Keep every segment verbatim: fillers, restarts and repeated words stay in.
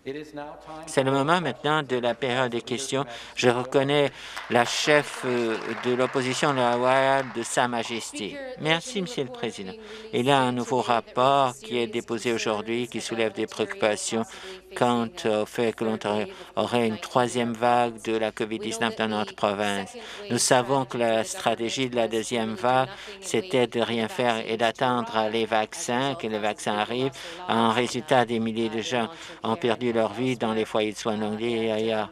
C'est le moment maintenant de la période des questions. Je reconnais la chef de l'opposition, la royale de Sa Majesté. Merci, Monsieur le Président. Il y a un nouveau rapport qui est déposé aujourd'hui qui soulève des préoccupations quant au fait que l'Ontario aurait une troisième vague de la COVID dix-neuf dans notre province. Nous savons que la stratégie de la deuxième vague, c'était de rien faire et d'attendre les vaccins, que les vaccins arrivent. En résultat, des milliers de gens ont perdu leur vie dans les foyers de soins de longue durée et ailleurs.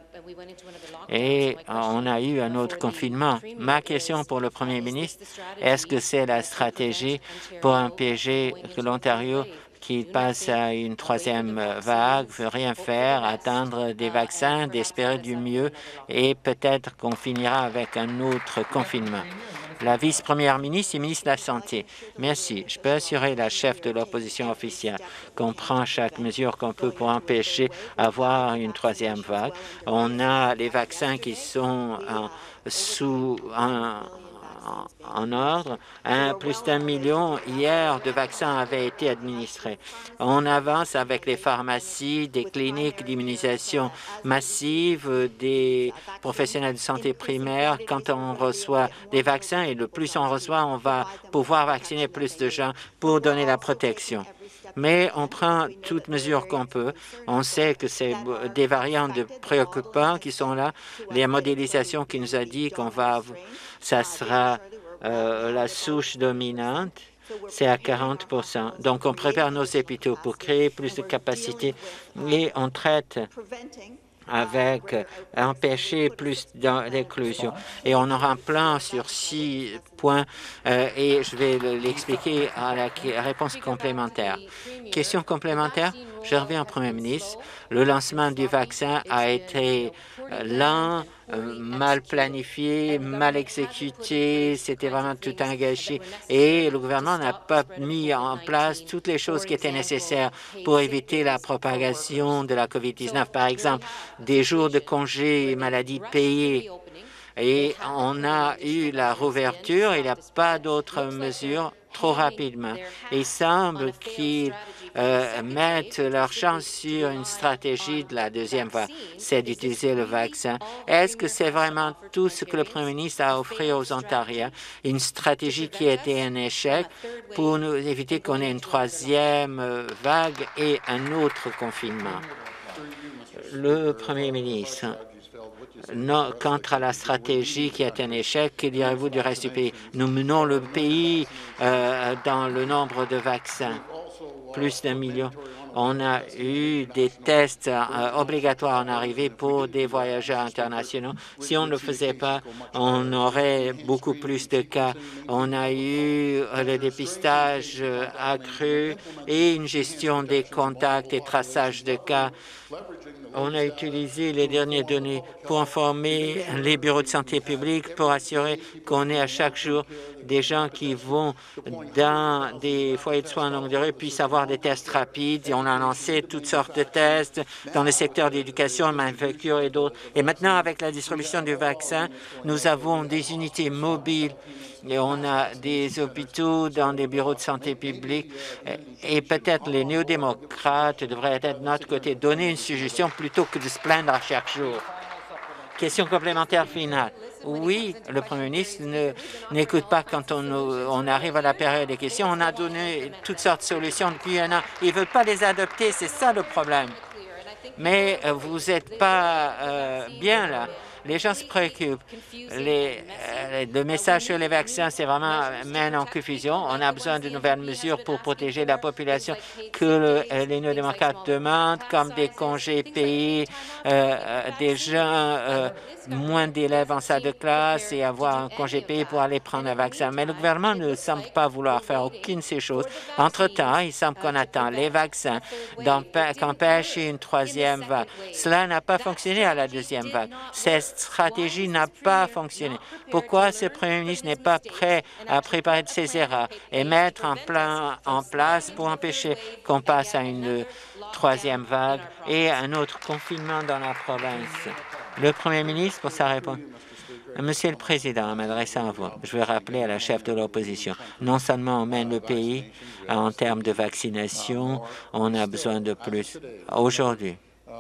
Et on a eu un autre confinement. Ma question pour le Premier ministre, est-ce que c'est la stratégie pour empêcher que l'Ontario qui passe à une troisième vague, veut rien faire, attendre des vaccins, d'espérer du mieux et peut-être qu'on finira avec un autre confinement? La vice-première ministre et ministre de la Santé. Merci. Je peux assurer la chef de l'opposition officielle qu'on prend chaque mesure qu'on peut pour empêcher d'avoir une troisième vague. On a les vaccins qui sont en, sous en, en ordre. Un, plus d'un million hier de vaccins avaient été administrés. On avance avec les pharmacies, des cliniques d'immunisation massive, des professionnels de santé primaire. Quand on reçoit des vaccins, et le plus on reçoit, on va pouvoir vacciner plus de gens pour donner la protection. Mais on prend toutes mesures qu'on peut. On sait que c'est des variants de préoccupants qui sont là. Les modélisations qui nous a dit qu'on va, ça sera euh, la souche dominante, c'est à quarante pour cent. Donc, on prépare nos hôpitaux pour créer plus de capacités et on traite avec euh, empêcher plus d'inclusion. Et on aura un plan sur six points euh, et je vais l'expliquer à la réponse complémentaire. Question complémentaire, je reviens au Premier ministre. Le lancement du vaccin a été lent, euh, mal planifié, mal exécuté, c'était vraiment tout engagé et le gouvernement n'a pas mis en place toutes les choses qui étaient nécessaires pour éviter la propagation de la COVID dix-neuf. Par exemple, des jours de congés maladie payés. Et on a eu la rouverture, il n'y a pas d'autres mesures trop rapidement. Il semble qu'ils euh, mettent leur chance sur une stratégie de la deuxième vague, c'est d'utiliser le vaccin. Est-ce que c'est vraiment tout ce que le Premier ministre a offert aux Ontariens, une stratégie qui a été un échec pour nous éviter qu'on ait une troisième vague et un autre confinement? Le Premier ministre. Non, quant à la stratégie qui est un échec, que direz-vous du reste du pays? Nous menons le pays euh, dans le nombre de vaccins, plus d'un million. On a eu des tests euh, obligatoires en arrivée pour des voyageurs internationaux. Si on ne le faisait pas, on aurait beaucoup plus de cas. On a eu euh, le dépistage euh, accru et une gestion des contacts et traçage de cas. On a utilisé les dernières données pour informer les bureaux de santé publique pour assurer qu'on ait à chaque jour des gens qui vont dans des foyers de soins longue durée puissent avoir des tests rapides. Et on a lancé toutes sortes de tests dans le secteur de l'éducation, manufacture et d'autres. Et maintenant, avec la distribution du vaccin, nous avons des unités mobiles et on a des hôpitaux dans des bureaux de santé publique et peut-être les néo-démocrates devraient être de notre côté, donner une suggestion plutôt que de se plaindre à chaque jour. Question complémentaire finale. Oui, le Premier ministre n'écoute pas quand on, on arrive à la période des questions. On a donné toutes sortes de solutions depuis un an. Ils ne veulent pas les adopter, c'est ça le problème. Mais euh, vous n'êtes pas euh, bien là. Les gens se préoccupent. Les, euh, le message sur les vaccins, c'est vraiment mène en confusion. On a besoin de nouvelles mesures pour protéger la population que le, euh, les néo-démocrates demandent, comme des congés payés, euh, euh, des gens, euh, moins d'élèves en salle de classe et avoir un congé payé pour aller prendre un vaccin. Mais le gouvernement ne semble pas vouloir faire aucune de ces choses. Entre-temps, il semble qu'on attend les vaccins qu'empêcher une troisième vague. Cela n'a pas fonctionné à la deuxième vague. Cette stratégie n'a pas fonctionné. Pourquoi ce Premier ministre n'est pas prêt à préparer de ses erreurs et mettre un plan en place pour empêcher qu'on passe à une troisième vague et un autre confinement dans la province? Le Premier ministre, pour sa réponse. Monsieur le Président, en m'adressant à vous, je veux rappeler à la chef de l'opposition, non seulement on mène le pays en termes de vaccination, on a besoin de plus. Aujourd'hui,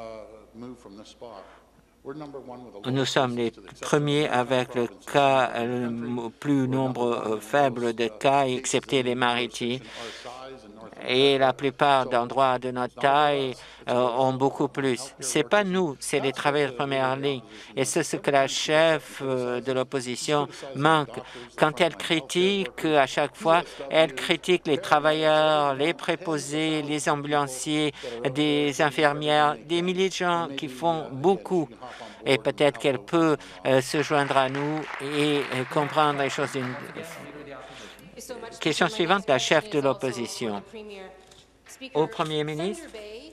Nous sommes les premiers avec le cas, le plus nombre faible de cas, excepté les maritimes. Et la plupart d'endroits de notre taille euh, ont beaucoup plus. Ce n'est pas nous, c'est les travailleurs de première ligne. Et c'est ce que la chef euh, de l'opposition manque. Quand elle critique, à chaque fois, elle critique les travailleurs, les préposés, les ambulanciers, des infirmières, des milliers de gens qui font beaucoup. Et peut-être qu'elle peut euh, se joindre à nous et euh, comprendre les choses d'une Question suivante, la chef de l'opposition. Au Premier ministre,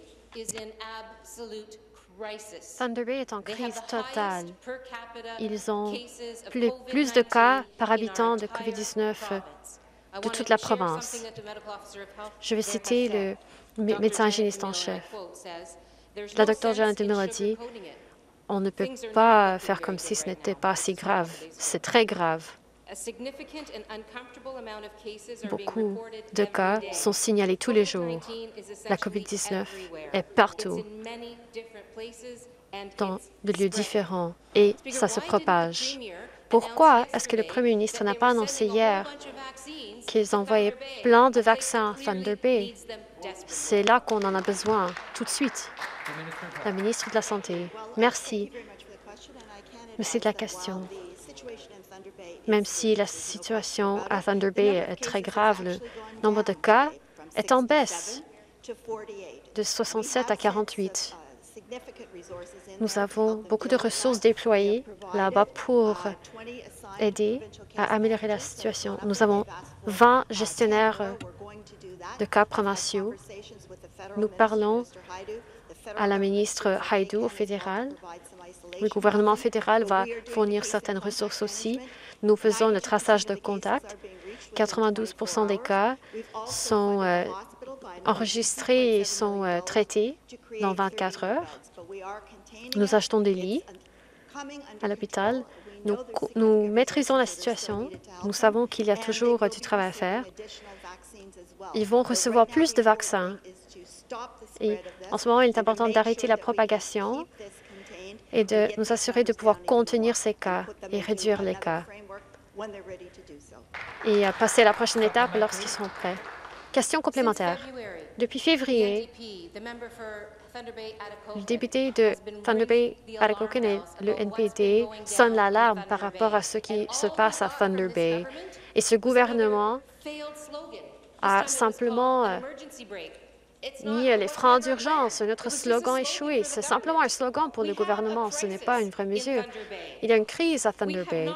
Thunder Bay est en crise totale. Ils ont plus, plus de cas par habitant de COVID dix-neuf de toute la province. Je vais citer le médecin hygiéniste en chef. La docteure Janet DeMille a dit « On ne peut pas faire comme si ce n'était pas si grave. C'est très grave. » Beaucoup de cas sont signalés tous les jours. La COVID dix-neuf est partout, dans des lieux différents, et ça se propage. Pourquoi est-ce que le premier ministre n'a pas annoncé hier qu'ils envoyaient plein de vaccins à Thunder Bay? C'est là qu'on en a besoin, tout de suite. La ministre de la Santé. Merci. Merci de la question. Même si la situation à Thunder Bay est très grave, le nombre de cas est en baisse de soixante-sept à quarante-huit. Nous avons beaucoup de ressources déployées là-bas pour aider à améliorer la situation. Nous avons vingt gestionnaires de cas provinciaux. Nous parlons à la ministre Hajdu au fédéral. Le gouvernement fédéral va fournir certaines ressources aussi. Nous faisons le traçage de contacts. quatre-vingt-douze pour cent des cas sont euh, enregistrés et sont euh, traités dans vingt-quatre heures. Nous achetons des lits à l'hôpital. Nous, nous maîtrisons la situation. Nous savons qu'il y a toujours euh, du travail à faire. Ils vont recevoir plus de vaccins. Et en ce moment, il est important d'arrêter la propagation et de nous assurer de pouvoir contenir ces cas et réduire les cas et passer à la prochaine étape lorsqu'ils seront prêts. Question complémentaire. Depuis février, le député de Thunder Bay, Atikokan et le N P D sonnent l'alarme par rapport à ce qui se passe à Thunder Bay. Et ce gouvernement a simplement euh, mis les freins d'urgence. Notre slogan échoué. C'est simplement un slogan pour le gouvernement. Ce n'est pas une vraie mesure. Il y a une crise à Thunder Bay.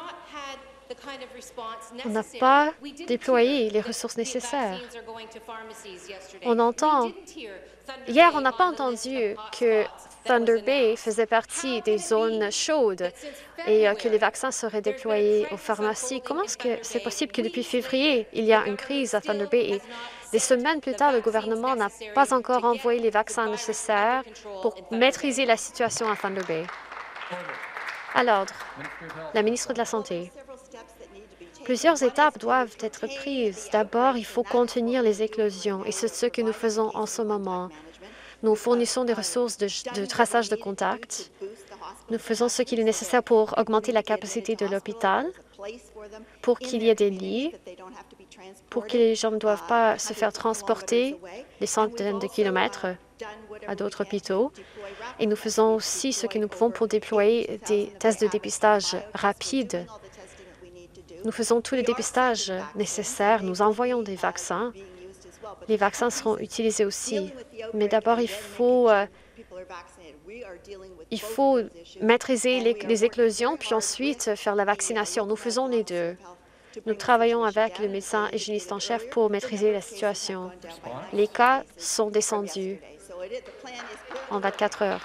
On n'a pas déployé les ressources nécessaires. On entend... Hier, on n'a pas entendu que Thunder Bay faisait partie des zones chaudes et que les vaccins seraient déployés aux pharmacies. Comment est-ce que c'est possible que depuis février, il y a une crise à Thunder Bay et des semaines plus tard, le gouvernement n'a pas encore envoyé les vaccins nécessaires pour maîtriser la situation à Thunder Bay? À l'ordre, la ministre de la Santé. Plusieurs étapes doivent être prises. D'abord, il faut contenir les éclosions et c'est ce que nous faisons en ce moment. Nous fournissons des ressources de, de traçage de contacts. Nous faisons ce qu'il est nécessaire pour augmenter la capacité de l'hôpital, pour qu'il y ait des lits, pour que les gens ne doivent pas se faire transporter des centaines de kilomètres à d'autres hôpitaux. Et nous faisons aussi ce que nous pouvons pour déployer des tests de dépistage rapides. Nous faisons tous les dépistages nécessaires. Nous envoyons des vaccins. Les vaccins seront utilisés aussi. Mais d'abord, il faut, euh, il faut maîtriser les, les éclosions, puis ensuite faire la vaccination. Nous faisons les deux. Nous travaillons avec le médecin hygiéniste en chef pour maîtriser la situation. Les cas sont descendus en vingt-quatre heures.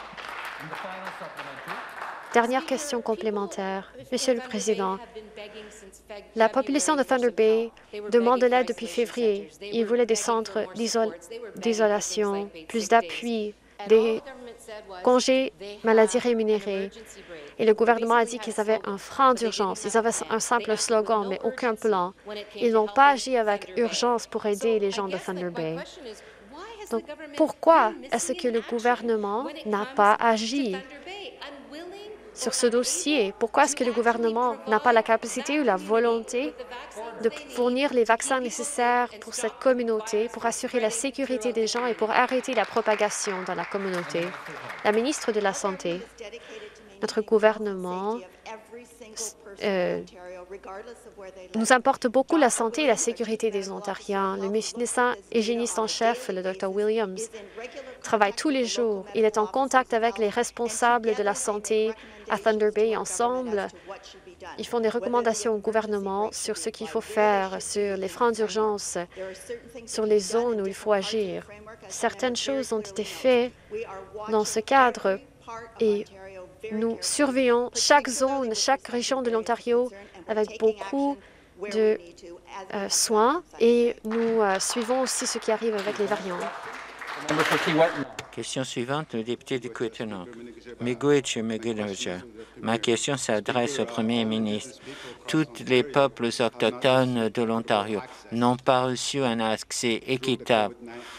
Dernière question complémentaire. Monsieur le Président, la population de Thunder Bay demande de l'aide depuis février. Ils voulaient des centres d'isolation, plus d'appui, des congés maladie rémunérés. Et le gouvernement a dit qu'ils avaient un frein d'urgence. Ils avaient un simple slogan, mais aucun plan. Ils n'ont pas agi avec urgence pour aider les gens de Thunder Bay. Donc, pourquoi est-ce que le gouvernement n'a pas agi sur ce dossier? Pourquoi est-ce que le gouvernement n'a pas la capacité ou la volonté de fournir les vaccins nécessaires pour cette communauté, pour assurer la sécurité des gens et pour arrêter la propagation dans la communauté? La ministre de la Santé, notre gouvernement euh, nous importe beaucoup la santé et la sécurité des Ontariens. Le médecin hygiéniste en chef, le docteur Williams, travaille tous les jours. Il est en contact avec les responsables de la santé à Thunder Bay. Ensemble, ils font des recommandations au gouvernement sur ce qu'il faut faire, sur les freins d'urgence, sur les zones où il faut agir. Certaines choses ont été faites dans ce cadre et nous surveillons chaque zone, chaque région de l'Ontario avec beaucoup de euh, soins et nous euh, suivons aussi ce qui arrive avec les variants. Question suivante, le député de Kiiwetinoong. Miigwech Miigwech. Ma question s'adresse au Premier ministre. Tous les peuples autochtones de l'Ontario n'ont pas reçu un accès équitable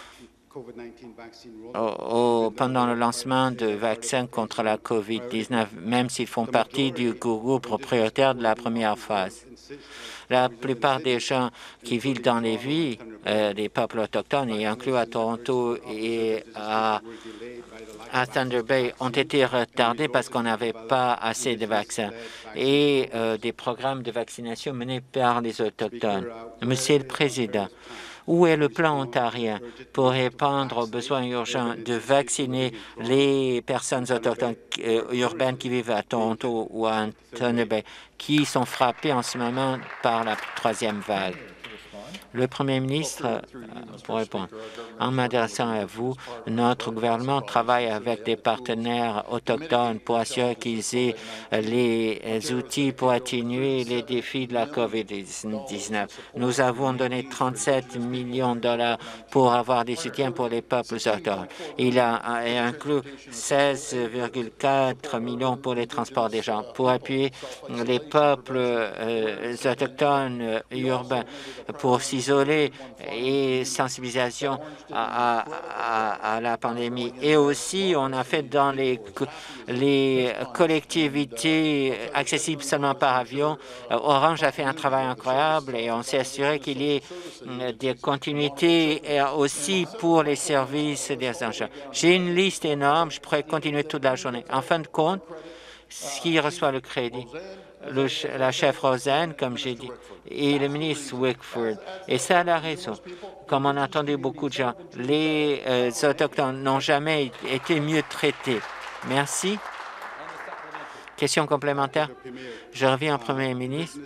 Au, au, pendant le lancement de vaccins contre la COVID dix-neuf, même s'ils font partie du groupe prioritaire de la première phase. La plupart des gens qui vivent dans les villes euh, des peuples autochtones, y inclus à Toronto et à, à Thunder Bay, ont été retardés parce qu'on n'avait pas assez de vaccins et euh, des programmes de vaccination menés par les Autochtones. Monsieur le Président, où est le plan ontarien pour répondre aux besoins urgents de vacciner les personnes autochtones euh, urbaines qui vivent à Toronto ou à Thunder Bay, qui sont frappées en ce moment par la troisième vague? Le Premier ministre, euh, pour répondre, en m'adressant à vous, notre gouvernement travaille avec des partenaires autochtones pour assurer qu'ils aient les outils pour atténuer les défis de la COVID dix-neuf. Nous avons donné trente-sept millions de dollars pour avoir des soutiens pour les peuples autochtones. Il a inclus seize virgule quatre millions pour les transports des gens, pour appuyer les peuples euh, autochtones euh, urbains, pour s'isoler et sensibilisation à, à, à la pandémie. Et aussi, on a fait dans les, les collectivités accessibles seulement par avion. Orange a fait un travail incroyable et on s'est assuré qu'il y ait des continuités et aussi pour les services des engins. J'ai une liste énorme, je pourrais continuer toute la journée. En fin de compte, qui reçoit le crédit? Le, la chef Roseanne, comme j'ai dit, et le ministre Wickford. Et ça a la raison. Comme on a entendu beaucoup de gens, les euh, Autochtones n'ont jamais été mieux traités. Merci. Question complémentaire. Je reviens au Premier ministre.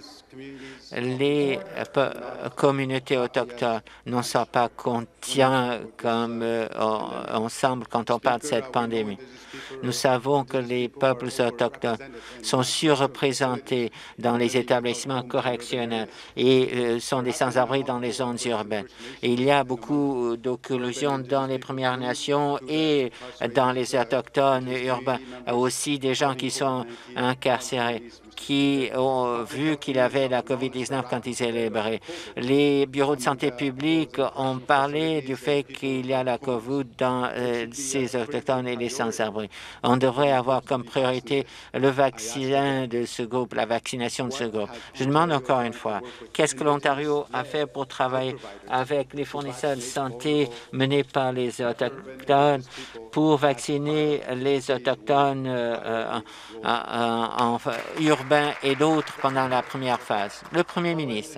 Les euh, communautés autochtones ne sont pas conscients comme euh, ensemble quand on parle de cette pandémie. Nous savons que les peuples autochtones sont surreprésentés dans les établissements correctionnels et euh, sont des sans-abri dans les zones urbaines. Et il y a beaucoup d'occlusions dans les Premières Nations et dans les autochtones urbains. Aussi des gens qui sont incarcérés, qui ont vu qu'il avait la COVID dix-neuf quand ils célébraient. Les bureaux de santé publique ont parlé du fait qu'il y a la COVID dans euh, ces autochtones et les sans-abri. On devrait avoir comme priorité le vaccin de ce groupe, la vaccination de ce groupe. Je demande encore une fois, qu'est-ce que l'Ontario a fait pour travailler avec les fournisseurs de santé menés par les autochtones pour vacciner les autochtones euh, en, en, en urbains et d'autres pendant la première phase? Le Premier ministre.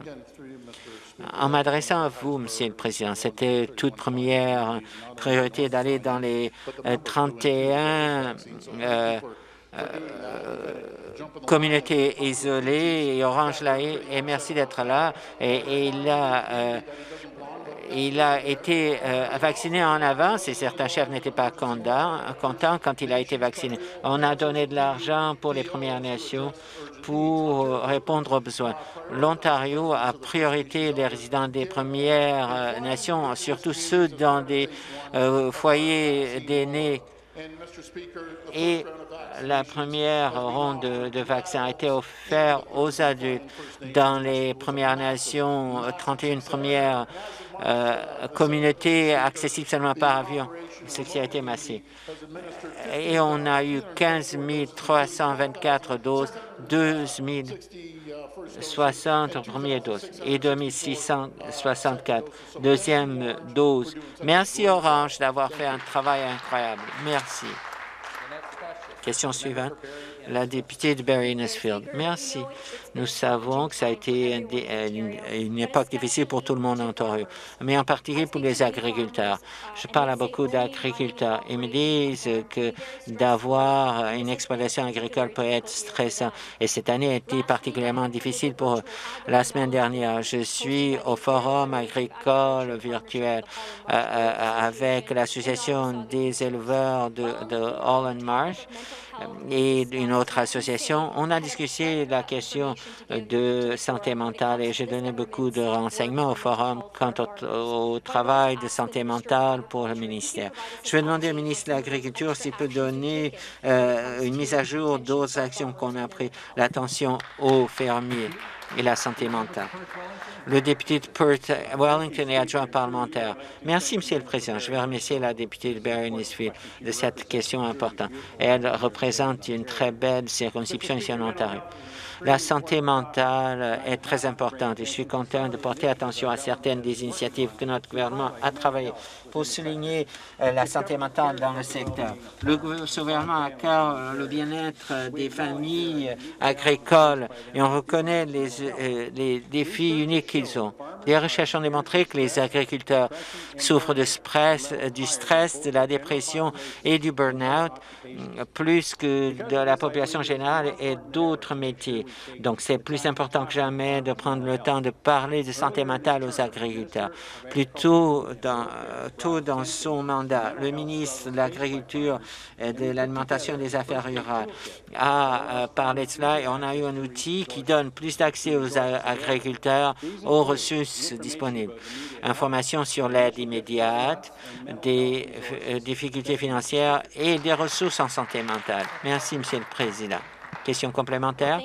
En m'adressant à vous, Monsieur le Président, c'était toute première priorité d'aller dans les euh, trente et un euh, euh, communautés isolées et Orange l'a et merci d'être là. Et, et il a euh, Il a été euh, vacciné en avance et certains chefs n'étaient pas contents quand il a été vacciné. On a donné de l'argent pour les Premières Nations pour répondre aux besoins. L'Ontario a priorité les résidents des Premières Nations, surtout ceux dans des euh, foyers d'aînés Et la première ronde de, de vaccins a été offerte aux adultes dans les Premières Nations, trente et une premières euh, communautés accessibles seulement par avion, ce qui a été massif. Et on a eu quinze mille trois cent vingt-quatre doses, douze mille soixante premières doses et deux mille six cent soixante-quatre deuxième dose. Merci Orange d'avoir fait un travail incroyable. Merci. Question suivante. La députée de Barry-Innisfield. Merci. Nous savons que ça a été une, une époque difficile pour tout le monde en Ontario, mais en particulier pour les agriculteurs. Je parle à beaucoup d'agriculteurs. Ils me disent que d'avoir une exploitation agricole peut être stressant. Et cette année a été particulièrement difficile pour eux. La semaine dernière, je suis au forum agricole virtuel euh, euh, avec l'association des éleveurs de, de Holland Marsh et une autre association. On a discuté la question de santé mentale et j'ai donné beaucoup de renseignements au forum quant au, au travail de santé mentale pour le ministère. Je vais demander au ministre de l'Agriculture s'il peut donner euh, une mise à jour d'autres actions qu'on a prises, l'attention aux fermiers et la santé mentale. Le député de Perth Wellington et adjoint parlementaire. Merci, Monsieur le Président. Je vais remercier la députée de Barry-Innisfield de cette question importante. Elle représente une très belle circonscription ici en Ontario. La santé mentale est très importante et je suis content de porter attention à certaines des initiatives que notre gouvernement a travaillées pour souligner euh, la santé mentale dans le secteur. Le gouvernement a à cœur euh, le bien-être des familles agricoles et on reconnaît les, euh, les défis uniques qu'ils ont. Les recherches ont démontré que les agriculteurs souffrent de stress, du stress, de la dépression et du burn-out plus que de la population générale et d'autres métiers. Donc, c'est plus important que jamais de prendre le temps de parler de santé mentale aux agriculteurs. Plus tôt dans, tôt dans son mandat, le ministre de l'Agriculture et de l'Alimentation et des Affaires rurales a parlé de cela et on a eu un outil qui donne plus d'accès aux agriculteurs aux ressources disponibles. Information sur l'aide immédiate, des difficultés financières et des ressources en santé mentale. Merci, Monsieur le Président. Question complémentaire?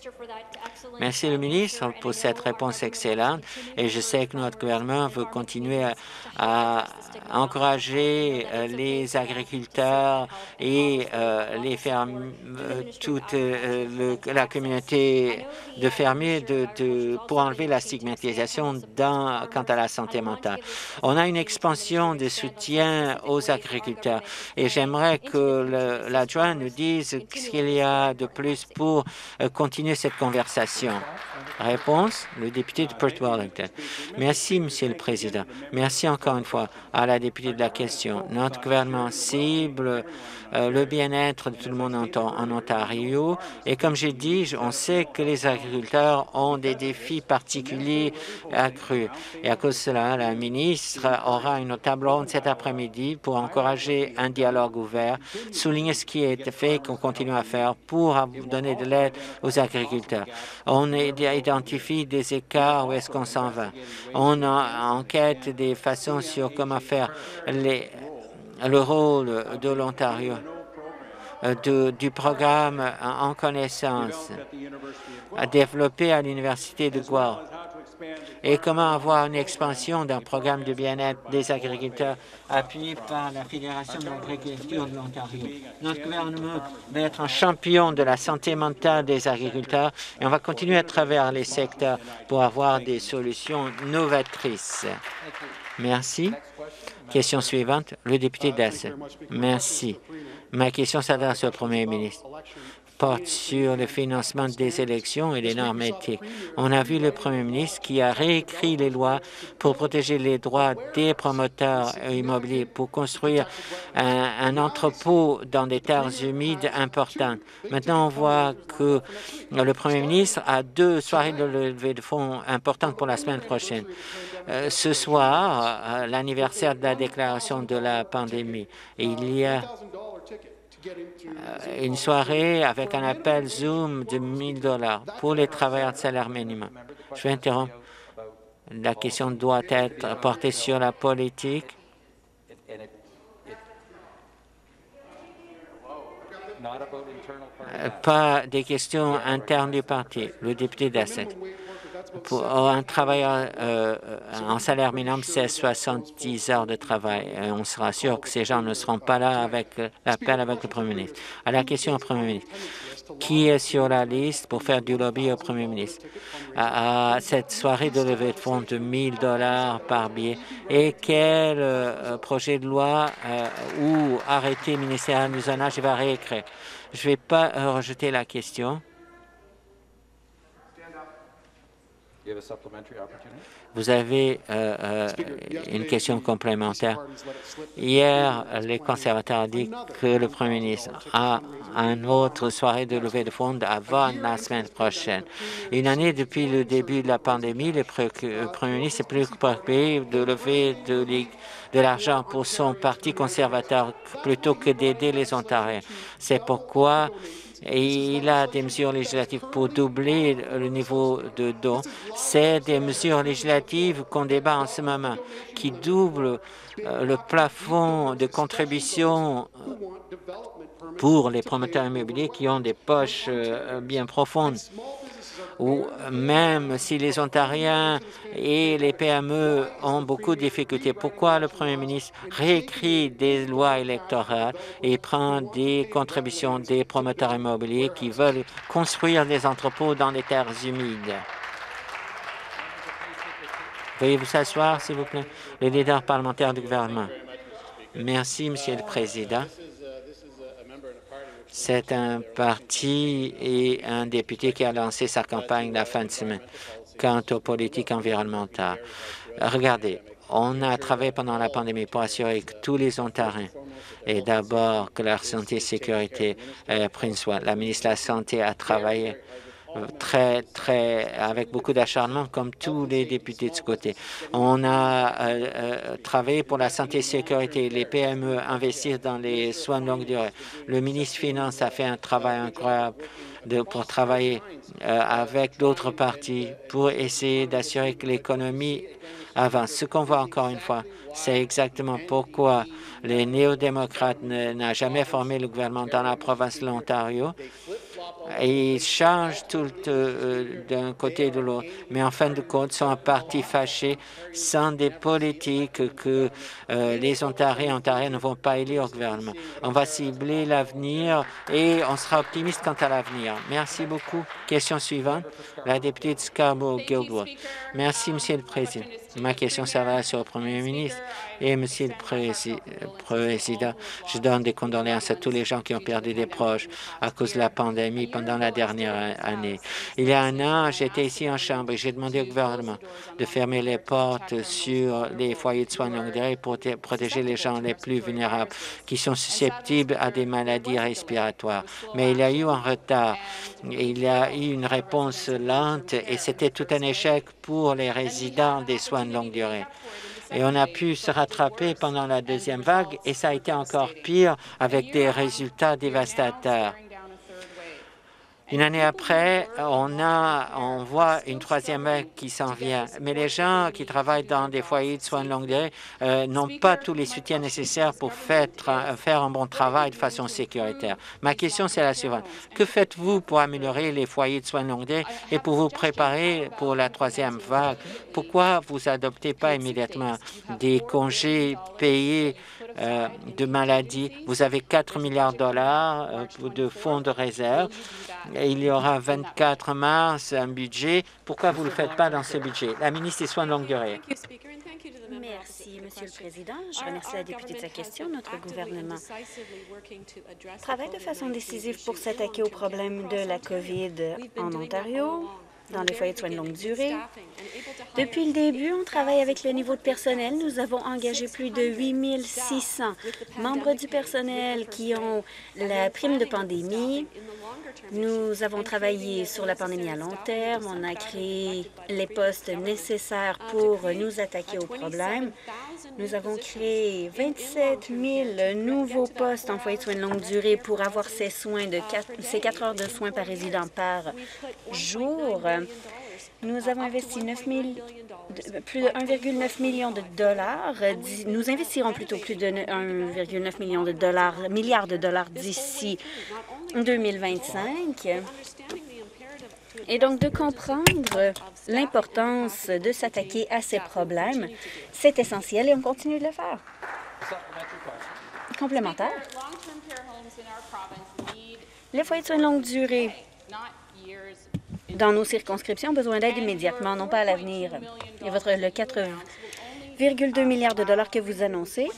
Merci le ministre pour cette réponse excellente et je sais que notre gouvernement veut continuer à, à encourager les agriculteurs et euh, les fermes, euh, toute euh, le, la communauté de fermiers de, de, pour enlever la stigmatisation dans, quant à la santé mentale. On a une expansion de soutien aux agriculteurs et j'aimerais que l'adjoint nous dise ce qu'il y a de plus pour euh, continuer cette conversation. Réponse, le député de Perth Wellington. Merci, Monsieur le Président. Merci encore une fois à la députée de la question. Notre gouvernement cible euh, le bien-être de tout le monde en, en Ontario et comme j'ai dit, on sait que les agriculteurs ont des défis particuliers accrus. Et à cause de cela, la ministre aura une table ronde cet après-midi pour encourager un dialogue ouvert, souligner ce qui est fait et qu'on continue à faire pour donner de l'aide aux agriculteurs. On identifie des écarts où est-ce qu'on s'en va. On enquête des façons sur comment faire les, le rôle de l'Ontario, du programme en connaissance développé à l'Université de Guelph et comment avoir une expansion d'un programme de bien-être des agriculteurs appuyé par la Fédération de l'agriculture de l'Ontario. Notre gouvernement va être un champion de la santé mentale des agriculteurs et on va continuer à travers les secteurs pour avoir des solutions novatrices. Merci. Question suivante, le député d'Asse. Merci. Ma question s'adresse au Premier ministre. Porte sur le financement des élections et les normes éthiques. On a vu le Premier ministre qui a réécrit les lois pour protéger les droits des promoteurs immobiliers pour construire un, un entrepôt dans des terres humides importantes. Maintenant, on voit que le Premier ministre a deux soirées de levée de fonds importantes pour la semaine prochaine. Euh, ce soir, euh, l'anniversaire de la déclaration de la pandémie, et il y a une soirée avec un appel Zoom de mille dollars pour les travailleurs de salaire minimum. Je vais interrompre. La question doit être portée sur la politique. Euh, Pas des questions internes du parti. Le député d'Asset. Pour un travailleur euh, en salaire minimum, c'est soixante-dix heures de travail. Et on sera sûr que ces gens ne seront pas là avec l'appel avec le Premier ministre. À la question au Premier ministre, qui est sur la liste pour faire du lobby au Premier ministre à, à cette soirée de levée de fonds de mille dollars par billet et quel euh, projet de loi euh, ou arrêté ministériel du zonage va réécrire? Je ne vais pas euh, rejeter la question. Vous avez euh, euh, une question complémentaire. Hier, les conservateurs ont dit que le Premier ministre a une autre soirée de levée de fonds avant la semaine prochaine. Une année depuis le début de la pandémie, le Premier ministre est plus préoccupé de lever de, de l'argent pour son parti conservateur plutôt que d'aider les Ontariens. C'est pourquoi et il a des mesures législatives pour doubler le niveau de dons. C'est des mesures législatives qu'on débat en ce moment, qui doublent euh, le plafond de contribution pour les promoteurs immobiliers qui ont des poches euh, bien profondes. Ou même si les Ontariens et les P M E ont beaucoup de difficultés, pourquoi le Premier ministre réécrit des lois électorales et prend des contributions des promoteurs immobiliers qui veulent construire des entrepôts dans les terres humides? Veuillez vous s'asseoir, s'il vous plaît. Le leader parlementaire du gouvernement. Merci, Monsieur le Président. C'est un parti et un député qui a lancé sa campagne la fin de semaine quant aux politiques environnementales. Regardez, on a travaillé pendant la pandémie pour assurer que tous les Ontariens, et d'abord que leur santé et sécurité euh, prennent soin. La ministre de la Santé a travaillé très, très, avec beaucoup d'acharnement, comme tous les députés de ce côté. On a euh, euh, travaillé pour la santé et sécurité. Les P M E investissent dans les soins de longue durée. Le ministre des Finances a fait un travail incroyable de, pour travailler euh, avec d'autres partis pour essayer d'assurer que l'économie avance. Ce qu'on voit encore une fois, c'est exactement pourquoi les néo-démocrates n'ont jamais formé le gouvernement dans la province de l'Ontario. Et ils changent tout euh, d'un côté et de l'autre. Mais en fin de compte, sont un parti fâché sans des politiques que euh, les Ontariens et Ontariens ne vont pas élire au gouvernement. On va cibler l'avenir et on sera optimiste quant à l'avenir. Merci beaucoup. Question suivante, la députée de Scarborough-Guildwood. Merci, Monsieur le Président. Ma question s'adresse au Premier ministre et Monsieur le Prési Président. Je donne des condoléances à tous les gens qui ont perdu des proches à cause de la pandémie pendant la dernière année. Il y a un an, j'étais ici en Chambre et j'ai demandé au gouvernement de fermer les portes sur les foyers de soins de longue durée pour protéger les gens les plus vulnérables qui sont susceptibles à des maladies respiratoires. Mais il y a eu un retard. Il y a eu une réponse lente et c'était tout un échec pour les résidents des soins de longue durée. Et on a pu se rattraper pendant la deuxième vague et ça a été encore pire avec des résultats dévastateurs. Une année après, on, a, on voit une troisième vague qui s'en vient. Mais les gens qui travaillent dans des foyers de soins de longue durée euh, n'ont pas tous les soutiens nécessaires pour faire, faire un bon travail de façon sécuritaire. Ma question, c'est la suivante. Que faites-vous pour améliorer les foyers de soins de longue durée et pour vous préparer pour la troisième vague? Pourquoi vous n'adoptez pas immédiatement des congés payés Euh, de maladie? Vous avez quatre milliards de dollars euh, de fonds de réserve. Et il y aura vingt-quatre mars un budget. Pourquoi vous ne le faites pas dans ce budget? La ministre des Soins de longue durée. Merci, Monsieur le Président. Je remercie la députée de sa question. Notre gouvernement travaille de façon décisive pour s'attaquer aux problèmes de la COVID en Ontario, dans les foyers de soins de longue durée. Depuis le début, on travaille avec le niveau de personnel. Nous avons engagé plus de huit mille six cents membres du personnel qui ont la prime de pandémie. Nous avons travaillé sur la pandémie à long terme. On a créé les postes nécessaires pour nous attaquer aux problèmes. Nous avons créé vingt-sept mille nouveaux postes en foyer de soins de longue durée pour avoir ces soins de quatre, ces quatre heures de soins par résident par jour. Nous avons investi neuf de, plus de un virgule neuf million de dollars. Nous investirons plutôt plus de un virgule neuf million de dollars, milliards de dollars d'ici deux mille vingt-cinq. Et donc, de comprendre l'importance de s'attaquer à ces problèmes, c'est essentiel et on continue de le faire. Complémentaire. Les foyers de soins de longue durée dans nos circonscriptions ont besoin d'aide immédiatement, non pas à l'avenir. Et votre le quatre virgule deux milliards de dollars que vous annoncez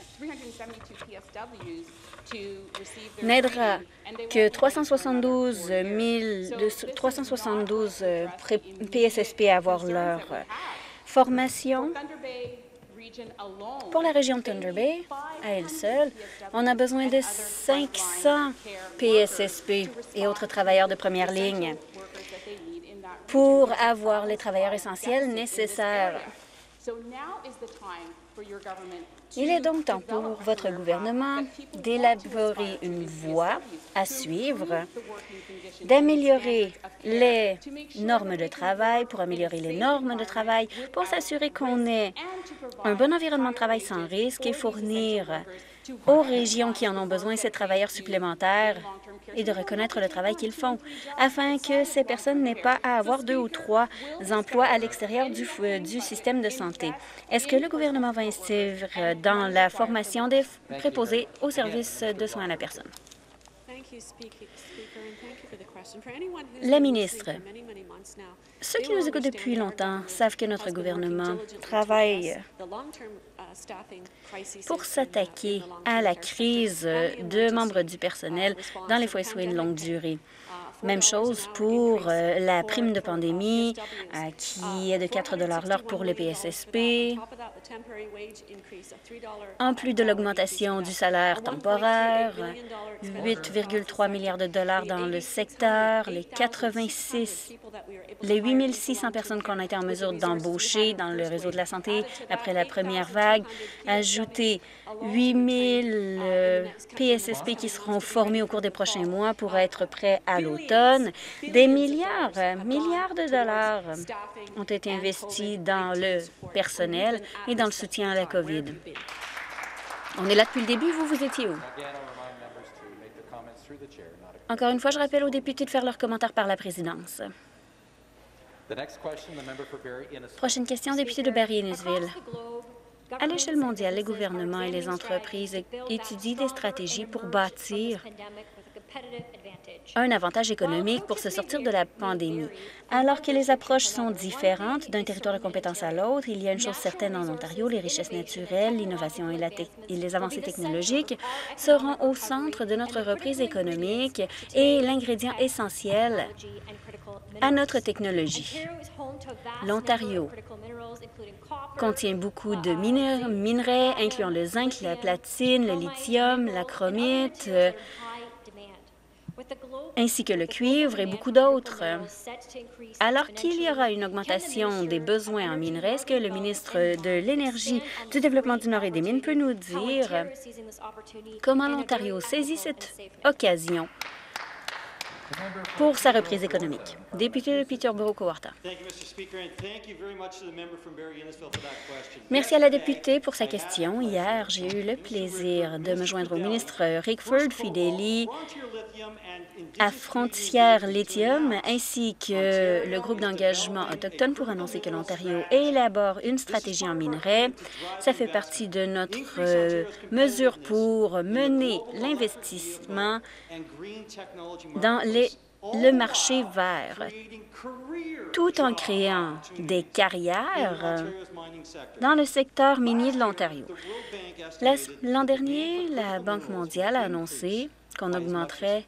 n'aidera que trois cent soixante-douze mille, trois cent soixante-douze P S S P à avoir leur formation. Pour la région de Thunder Bay, à elle seule, on a besoin de cinq cents P S S P et autres travailleurs de première ligne pour avoir les travailleurs essentiels nécessaires. Il est donc temps pour votre gouvernement d'élaborer une voie à suivre, d'améliorer les normes de travail, pour améliorer les normes de travail, pour s'assurer qu'on ait un bon environnement de travail sans risque et fournir aux régions qui en ont besoin ces travailleurs supplémentaires et de reconnaître le travail qu'ils font, afin que ces personnes n'aient pas à avoir deux ou trois emplois à l'extérieur du, du système de santé. Est-ce que le gouvernement va investir dans la formation des préposés aux services de soins à la personne? La ministre, ceux qui nous écoutent depuis longtemps savent que notre gouvernement travaille pour s'attaquer à la crise de membres du personnel dans les foyers de soins de longue durée. Même chose pour euh, la prime de pandémie, euh, qui est de quatre dollars l'heure pour les P S S P, en plus de l'augmentation du salaire temporaire, huit virgule trois milliards de dollars dans le secteur, les quatre-vingt-six, les huit mille six cents personnes qu'on a été en mesure d'embaucher dans le réseau de la santé après la première vague, ajouter huit mille euh, P S S P qui seront formés au cours des prochains mois pour être prêts à l'automne. Des milliards, milliards de dollars ont été investis dans le personnel et dans le soutien à la COVID. On est là depuis le début, vous, vous étiez où? Encore une fois, je rappelle aux députés de faire leurs commentaires par la présidence. Prochaine question, député de Barry-Innisville. À l'échelle mondiale, les gouvernements et les entreprises étudient des stratégies pour bâtir un avantage économique pour se sortir de la pandémie. Alors que les approches sont différentes d'un territoire de compétence à l'autre, il y a une chose certaine en Ontario, les richesses naturelles, l'innovation et, la et les avancées technologiques seront au centre de notre reprise économique et l'ingrédient essentiel à notre technologie. L'Ontario contient beaucoup de minerais, incluant le zinc, la platine, le lithium, la chromite, ainsi que le cuivre et beaucoup d'autres. Alors qu'il y aura une augmentation des besoins en minerais, est-ce que le ministre de l'Énergie, du Développement du Nord et des Mines peut nous dire comment l'Ontario saisit cette occasion pour sa reprise économique? Député de Peterborough-Cowarta. Merci à la députée pour sa question. Hier, j'ai eu le plaisir de me joindre au ministre Rickford, Fideli, à Frontières Lithium, ainsi que le groupe d'engagement autochtone pour annoncer que l'Ontario élabore une stratégie en minerais. Ça fait partie de notre euh, mesure pour mener l'investissement dans les le marché vert, tout en créant des carrières dans le secteur minier de l'Ontario. L'an dernier, la Banque mondiale a annoncé qu'on augmenterait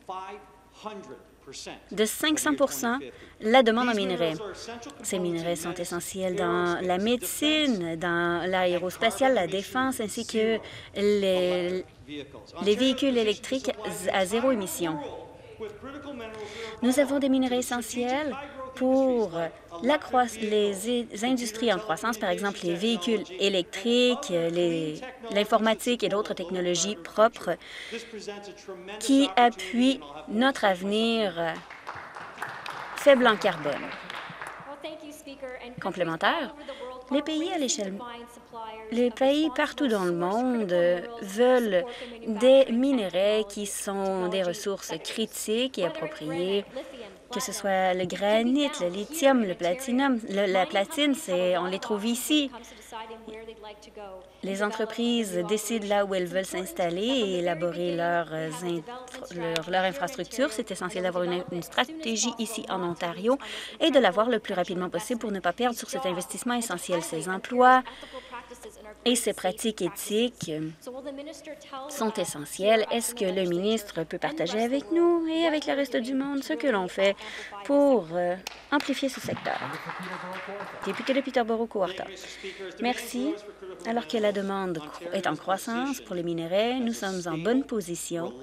de cinq cents pour cent la demande en minerais. Ces minerais sont essentiels dans la médecine, dans l'aérospatiale, la défense, ainsi que les, les véhicules électriques à zéro émission. Nous avons des minerais essentiels pour la les industries en croissance, par exemple les véhicules électriques, l'informatique et d'autres technologies propres qui appuient notre avenir faible en carbone. Complémentaire, Les pays à l'échelle, les pays partout dans le monde veulent des minerais qui sont des ressources critiques et appropriées, que ce soit le granit, le lithium, le platinum. Le, la platine, c'est, on les trouve ici. Les entreprises décident là où elles veulent s'installer et élaborer leurs leur, leur infrastructures. C'est essentiel d'avoir une, une stratégie ici en Ontario et de l'avoir le plus rapidement possible pour ne pas perdre sur cet investissement essentiel. Ces emplois et ces pratiques éthiques sont essentielles. Est-ce que le ministre peut partager avec nous et avec le reste du monde ce que l'on fait pour euh, amplifier ce secteur? Député de Peterborough-Kawartha. Merci. Alors que la demande est en croissance pour les minerais, nous sommes en bonne position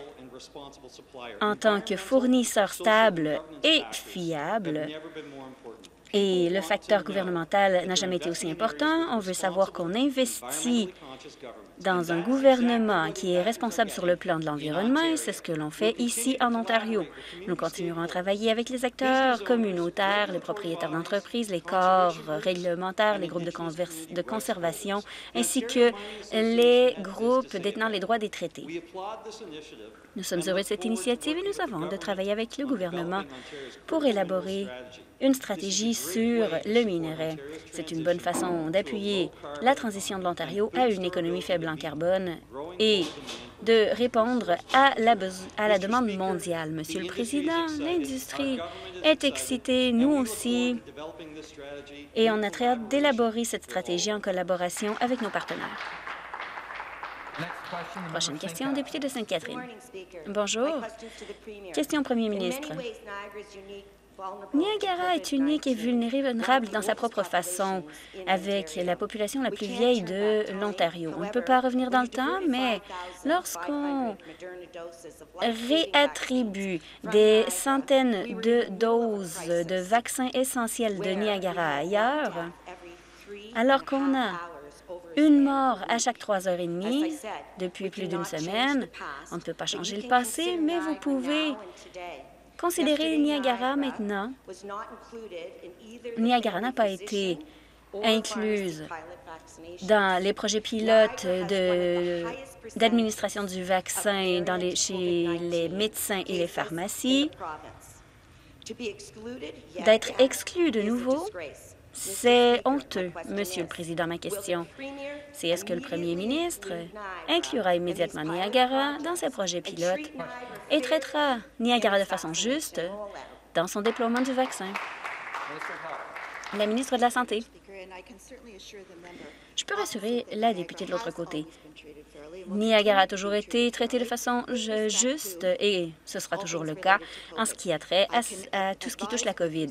en tant que fournisseur stable et fiable. Et le facteur gouvernemental n'a jamais été aussi important. On veut savoir qu'on investit dans un gouvernement qui est responsable sur le plan de l'environnement, et c'est ce que l'on fait ici en Ontario. Nous continuerons à travailler avec les acteurs communautaires, les propriétaires d'entreprises, les corps réglementaires, les groupes de, de conservation, ainsi que les groupes détenant les droits des traités. Nous sommes heureux de cette initiative et nous avons de travailler avec le gouvernement pour élaborer une stratégie sur le minerai. C'est une bonne façon d'appuyer la transition de l'Ontario à une économie faible en carbone et de répondre à la, à la demande mondiale. Monsieur le Président, l'industrie est excitée, nous aussi, et on a très hâte d'élaborer cette stratégie en collaboration avec nos partenaires. Prochaine question, député de Sainte-Catherine. Bonjour. Question au Premier ministre. Niagara est unique et vulnérable dans sa propre façon, avec la population la plus vieille de l'Ontario. On ne peut pas revenir dans le temps, mais lorsqu'on réattribue des centaines de doses de vaccins essentiels de Niagara ailleurs, alors qu'on a une mort à chaque trois heures et demie depuis plus d'une semaine, on ne peut pas changer le passé, mais vous pouvez considérer Niagara maintenant. Niagara n'a pas été incluse dans les projets pilotes d'administration du vaccin dans les, chez les médecins et les pharmacies. D'être exclu de nouveau, c'est honteux, Monsieur le Président. Ma question, c'est est-ce que le Premier ministre inclura immédiatement Niagara dans ses projets pilotes et traitera Niagara de façon juste dans son déploiement du vaccin? La ministre de la Santé. Je peux rassurer la députée de l'autre côté. Niagara a toujours été traité de façon juste et ce sera toujours le cas en ce qui a trait à, à tout ce qui touche la COVID.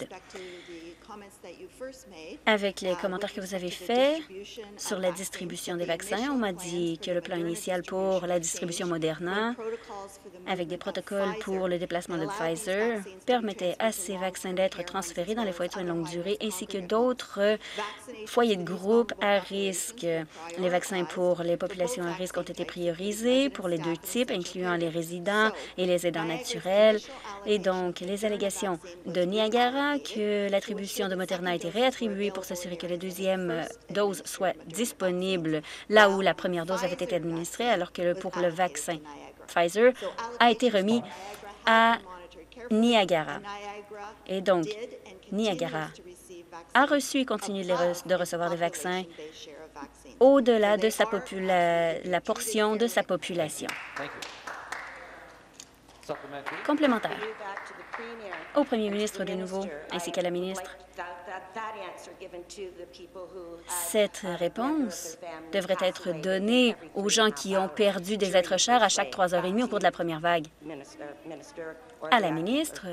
Avec les commentaires que vous avez faits sur la distribution des vaccins, on m'a dit que le plan initial pour la distribution Moderna, avec des protocoles pour le déplacement de Pfizer, permettait à ces vaccins d'être transférés dans les foyers de soins de longue durée, ainsi que d'autres foyers de groupe à risque. Les vaccins pour les populations à risque ont été priorisés pour les deux types, incluant les résidents et les aidants naturels. Et donc, les allégations de Niagara que l'attribution de Moderna a été réattribuée pour s'assurer que la deuxième dose soit disponible là où la première dose avait été administrée, alors que pour le vaccin Pfizer a été remis à Niagara. Et donc, Niagara a reçu et continue de, re de recevoir des vaccins au-delà de sa la, la portion de sa population. Complémentaire. Au Premier ministre de nouveau, ainsi qu'à la ministre. Cette réponse devrait être donnée aux gens qui ont perdu des êtres chers à chaque trois heures et demie au cours de la première vague. À la ministre,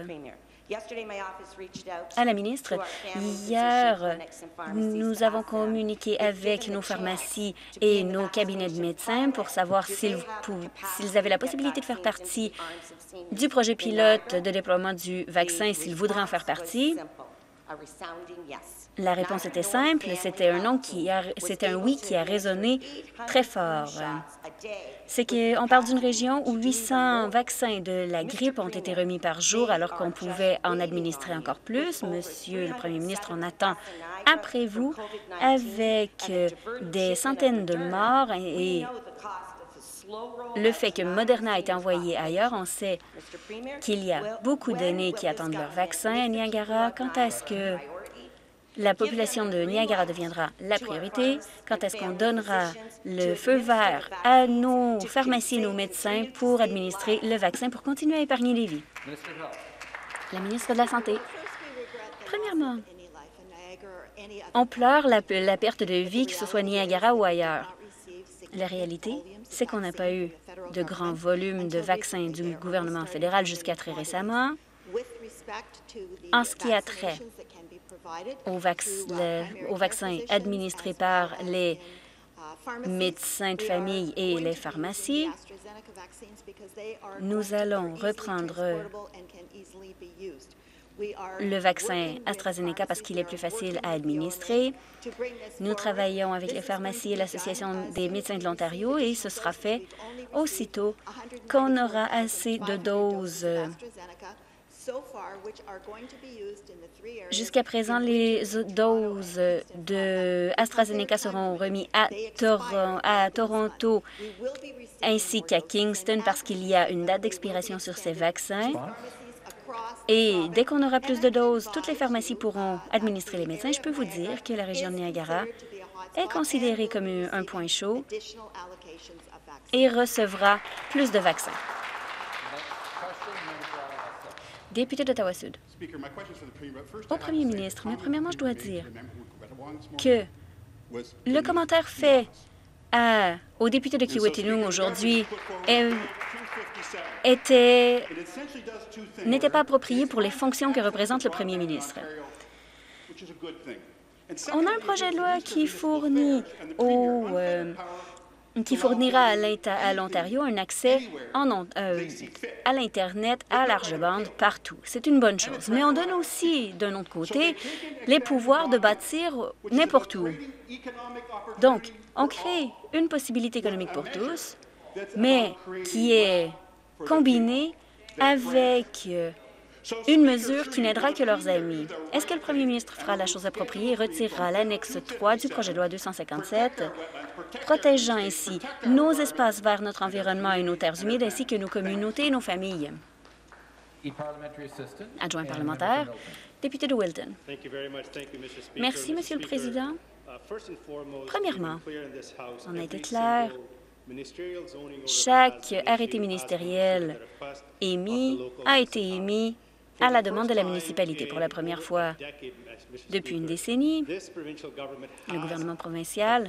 à la ministre, hier, nous avons communiqué avec nos pharmacies et nos cabinets de médecins pour savoir s'ils s'ils avaient la possibilité de faire partie du projet pilote de déploiement du vaccin, s'ils voudraient en faire partie. La réponse était simple, c'était un non qui a, c'était un oui qui a résonné très fort. C'est qu'on parle d'une région où huit cents vaccins de la grippe ont été remis par jour alors qu'on pouvait en administrer encore plus. Monsieur le Premier ministre, on attend après vous avec des centaines de morts et le fait que Moderna a été envoyé ailleurs. On sait qu'il y a beaucoup d'aînés qui attendent leur vaccin à Niagara. Quand est-ce que la population de Niagara deviendra la priorité? Quand est-ce qu'on donnera le feu vert à nos pharmacies et nos médecins pour administrer le vaccin pour continuer à épargner les vies? La ministre de la Santé. Premièrement, on pleure la, la perte de vie, que ce soit Niagara ou ailleurs. La réalité, c'est qu'on n'a pas eu de grands volumes de vaccins du gouvernement fédéral jusqu'à très récemment. En ce qui a trait aux, vac le, aux vaccins administrés par les médecins de famille et les pharmacies, nous allons reprendre le vaccin AstraZeneca parce qu'il est plus facile à administrer. Nous travaillons avec les pharmacies et l'Association des médecins de l'Ontario et ce sera fait aussitôt qu'on aura assez de doses. Jusqu'à présent, les doses de AstraZeneca seront remises à, Toron à Toronto ainsi qu'à Kingston parce qu'il y a une date d'expiration sur ces vaccins. Et dès qu'on aura plus de doses, toutes les pharmacies pourront administrer les médecins. Je peux vous dire que la région de Niagara est considérée comme un point chaud et recevra plus de vaccins. Député d'Ottawa-Sud. Au premier ministre, mais premièrement, je dois dire que le commentaire fait à, au député de Kiiwetinoong aujourd'hui était n'était pas approprié pour les fonctions que représente le premier ministre. On a un projet de loi qui fournit au, euh, qui fournira à l'Ontario un accès en, euh, à l'Internet à large bande partout. C'est une bonne chose. Mais on donne aussi, d'un autre côté, les pouvoirs de bâtir n'importe où. Donc, on crée une possibilité économique pour tous, mais qui est combinée avec une mesure qui n'aidera que leurs amis. Est-ce que le premier ministre fera la chose appropriée et retirera l'annexe trois du projet de loi deux cent cinquante-sept, protégeant ainsi nos espaces verts, notre environnement et nos terres humides, ainsi que nos communautés et nos familles? Adjoint parlementaire, député de Wilton. Merci, Monsieur le Président. Premièrement, on a été clair. Chaque arrêté ministériel émis a été émis à la demande de la municipalité. Pour la première fois depuis une décennie, le gouvernement provincial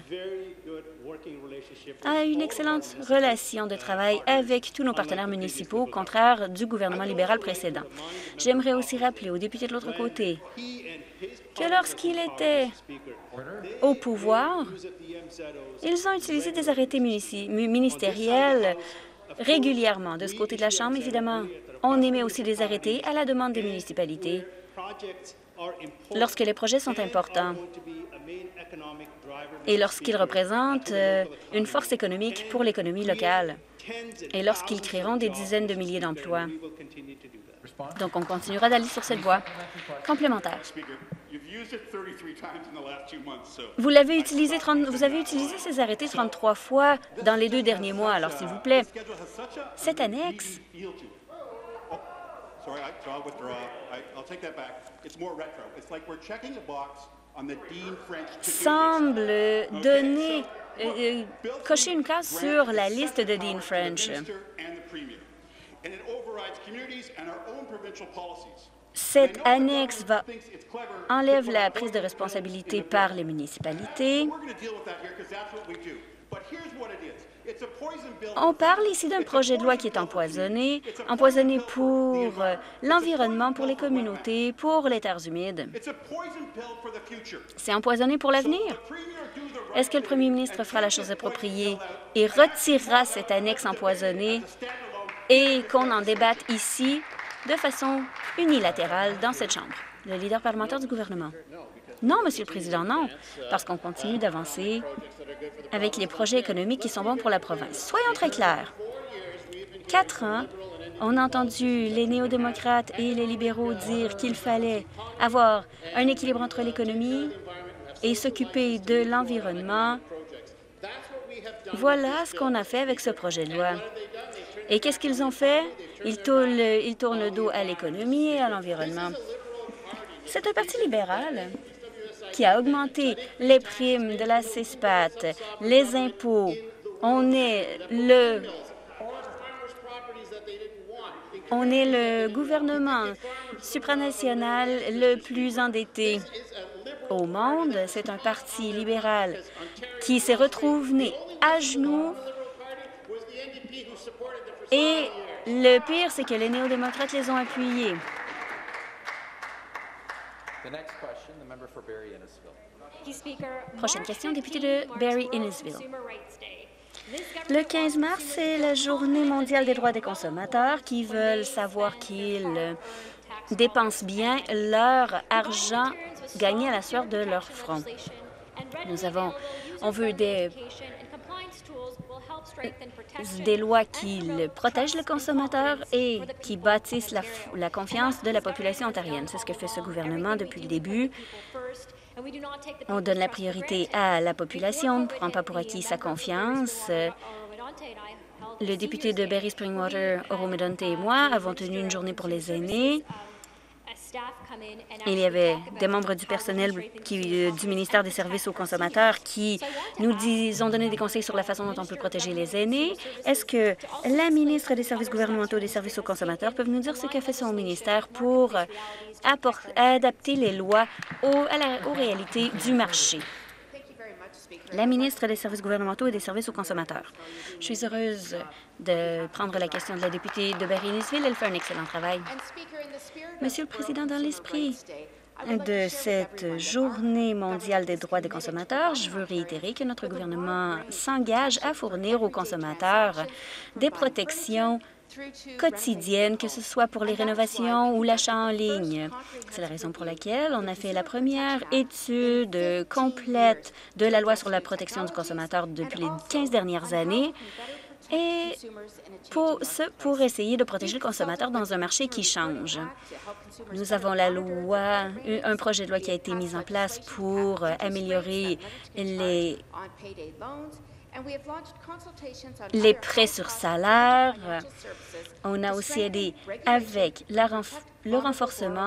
a une excellente relation de travail avec tous nos partenaires municipaux, au contraire du gouvernement libéral précédent. J'aimerais aussi rappeler aux députés de l'autre côté que lorsqu'il était au pouvoir, ils ont utilisé des arrêtés ministériels régulièrement. De ce côté de la Chambre, évidemment, on émet aussi des arrêtés à la demande des municipalités lorsque les projets sont importants et lorsqu'ils représentent une force économique pour l'économie locale et lorsqu'ils créeront des dizaines de milliers d'emplois. Donc, on continuera d'aller sur cette voie. Complémentaire. Vous l'avez utilisé, vous avez utilisé ces arrêtés trente-trois fois dans les deux derniers mois. Alors, s'il vous plaît, cette annexe semble donner, euh, cocher une case sur la liste de Dean French. Cette annexe va enlève la prise de responsabilité par les municipalités. On parle ici d'un projet de loi qui est empoisonné, empoisonné pour l'environnement, pour les communautés, pour les terres humides. C'est empoisonné pour l'avenir. Est-ce que le premier ministre fera la chose appropriée et retirera cette annexe empoisonnée et qu'on en débatte ici de façon unilatérale dans cette Chambre? Le leader parlementaire du gouvernement. Non, Monsieur le Président, non, parce qu'on continue d'avancer avec les projets économiques qui sont bons pour la province. Soyons très clairs. Quatre ans, on a entendu les néo-démocrates et les libéraux dire qu'il fallait avoir un équilibre entre l'économie et s'occuper de l'environnement. Voilà ce qu'on a fait avec ce projet de loi. Et qu'est-ce qu'ils ont fait? Ils tournent, ils tournent le dos à l'économie et à l'environnement. C'est un parti libéral qui a augmenté les primes de la C E S P A T, les impôts. On est le On est le gouvernement supranational le plus endetté au monde. C'est un parti libéral qui s'est retrouvé à genoux. Et le pire, c'est que les néo-démocrates les ont appuyés. Prochaine question, député de Barrie-Innisville. Le quinze mars, c'est la Journée mondiale des droits des consommateurs qui veulent savoir qu'ils dépensent bien leur argent gagné à la sueur de leur front. Nous avons, on veut des, des lois qui protègent le consommateur et qui bâtissent la, la confiance de la population ontarienne. C'est ce que fait ce gouvernement depuis le début. On donne la priorité à la population, on ne prend pas pour acquis sa confiance. Le député de Barrie-Springwater, Oro-Medonte et moi avons tenu une journée pour les aînés. Il y avait des membres du personnel qui, du ministère des Services aux consommateurs qui nous disent, ont donné des conseils sur la façon dont on peut protéger les aînés. Est-ce que la ministre des Services gouvernementaux et des Services aux consommateurs peut nous dire ce qu'a fait son ministère pour adapter les lois aux, à la, aux réalités du marché? La ministre des Services gouvernementaux et des Services aux consommateurs. Je suis heureuse de prendre la question de la députée de Barrie-Innisville. Elle fait un excellent travail. Monsieur le Président, dans l'esprit de cette Journée mondiale des droits des consommateurs, je veux réitérer que notre gouvernement s'engage à fournir aux consommateurs des protections quotidiennes, que ce soit pour les rénovations ou l'achat en ligne. C'est la raison pour laquelle on a fait la première étude complète de la loi sur la protection du consommateur depuis les quinze dernières années. Et pour, ce, pour essayer de protéger le consommateur dans un marché qui change. Nous avons la loi, un projet de loi qui a été mis en place pour améliorer les, les prêts sur salaire. On a aussi aidé avec la, le renforcement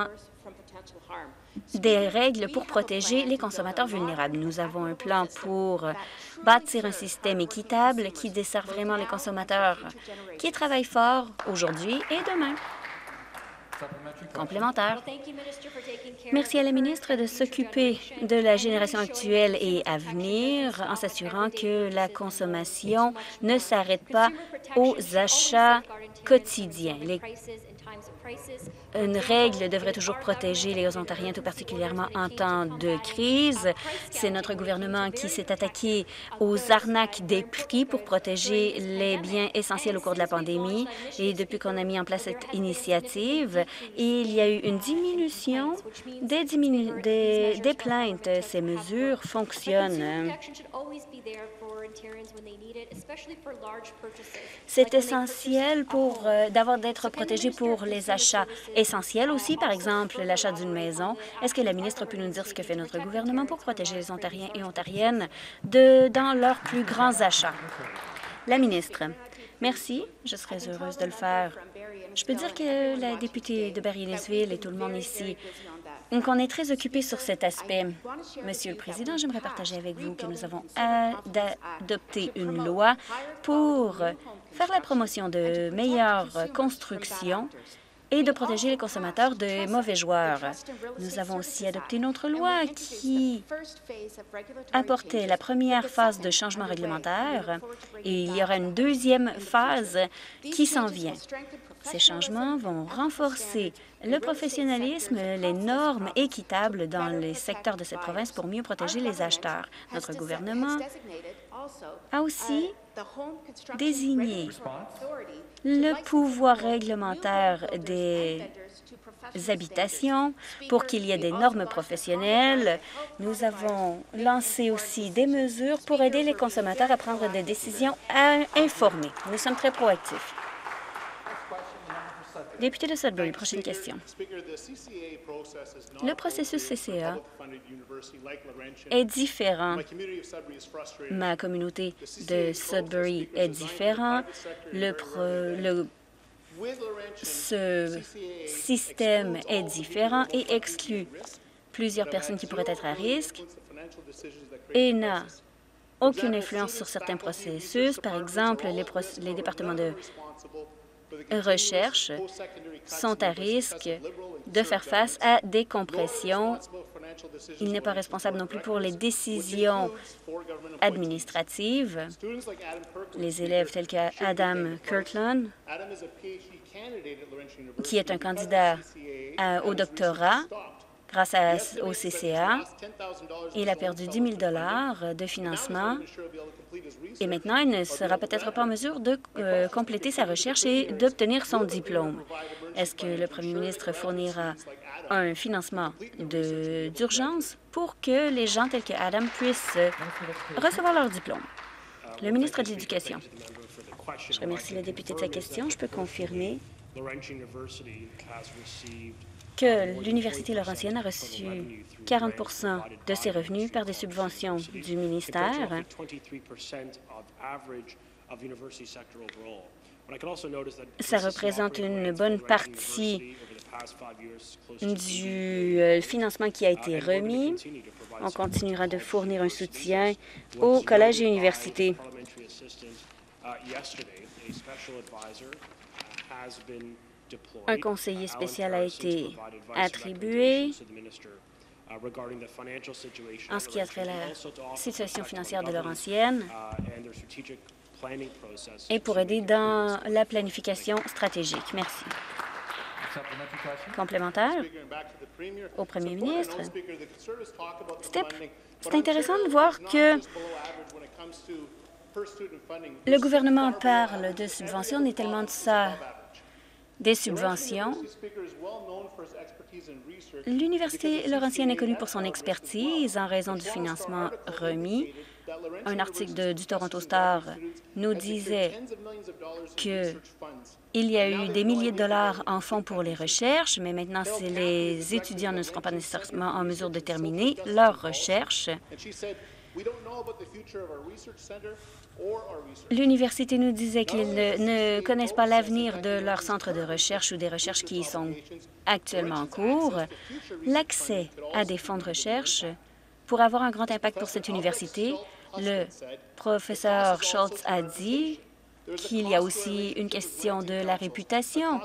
des règles pour protéger les consommateurs vulnérables. Nous avons un plan pour bâtir un système équitable qui dessert vraiment les consommateurs qui travaillent fort aujourd'hui et demain. Complémentaire. Merci à la ministre de s'occuper de la génération actuelle et à venir en s'assurant que la consommation ne s'arrête pas aux achats quotidiens. Les Une règle devrait toujours protéger les Ontariens, tout particulièrement en temps de crise. C'est notre gouvernement qui s'est attaqué aux arnaques des prix pour protéger les biens essentiels au cours de la pandémie. Et depuis qu'on a mis en place cette initiative, il y a eu une diminution des, diminu des, des plaintes. Ces mesures fonctionnent. C'est essentiel pour euh, d'avoir d'être protégé pour les achats essentiels aussi, par exemple l'achat d'une maison. Est-ce que la ministre peut nous dire ce que fait notre gouvernement pour protéger les Ontariens et Ontariennes de, dans leurs plus grands achats? La ministre. Merci, je serais heureuse de le faire. Je peux dire que la députée de Barrie-Innisville et tout le monde ici, qu'on est très occupé sur cet aspect. Monsieur le Président, j'aimerais partager avec vous que nous avons adopté une loi pour faire la promotion de meilleures constructions et de protéger les consommateurs de mauvais joueurs. Nous avons aussi adopté une autre loi qui apportait la première phase de changement réglementaire et il y aura une deuxième phase qui s'en vient. Ces changements vont renforcer le professionnalisme, les normes équitables dans les secteurs de cette province pour mieux protéger les acheteurs. Notre gouvernement a aussi désigné le pouvoir réglementaire des habitations pour qu'il y ait des normes professionnelles. Nous avons lancé aussi des mesures pour aider les consommateurs à prendre des décisions informées. Nous sommes très proactifs. Député de Sudbury, prochaine question. Le processus C C A est différent. Ma communauté de Sudbury est différente. Le, pro, le Ce système est différent et exclut plusieurs personnes qui pourraient être à risque et n'a aucune influence sur certains processus. Par exemple, les, les départements de recherche sont à risque de faire face à des compressions. Il n'est pas responsable non plus pour les décisions administratives. Les élèves tels qu'Adam Kirtland, qui est un candidat à, au doctorat grâce à, au C C A, il a perdu dix mille dollars de financement et maintenant il ne sera peut-être pas en mesure de euh, compléter sa recherche et d'obtenir son diplôme. Est-ce que le premier ministre fournira un financement d'urgence pour que les gens tels que Adam puissent recevoir leur diplôme? Le ministre de l'Éducation. Je remercie le député de sa question. Je peux confirmer que l'Université Laurentienne a reçu quarante pour cent de ses revenus par des subventions du ministère. Ça représente une bonne partie du euh, financement qui a été remis. On continuera de fournir un soutien aux collèges et universités. Un conseiller spécial a été attribué en ce qui a trait à la situation financière de Laurentienne et pour aider dans la planification stratégique. Merci. Complémentaire au premier ministre. C'est intéressant de voir que le gouvernement parle de subventions, on est tellement de ça des subventions. L'Université Laurentienne est connue pour son expertise en raison du financement remis. Un article de, du Toronto Star nous disait qu'il y a eu des milliers de dollars en fonds pour les recherches, mais maintenant, si les étudiants ne seront pas nécessairement en mesure de terminer leurs recherches, l'université nous disait qu'ils ne, ne connaissent pas l'avenir de leur centre de recherche ou des recherches qui y sont actuellement en cours. L'accès à des fonds de recherche pourrait avoir un grand impact pour cette université. Le professeur Schultz a dit qu'il y a aussi une question de la réputation.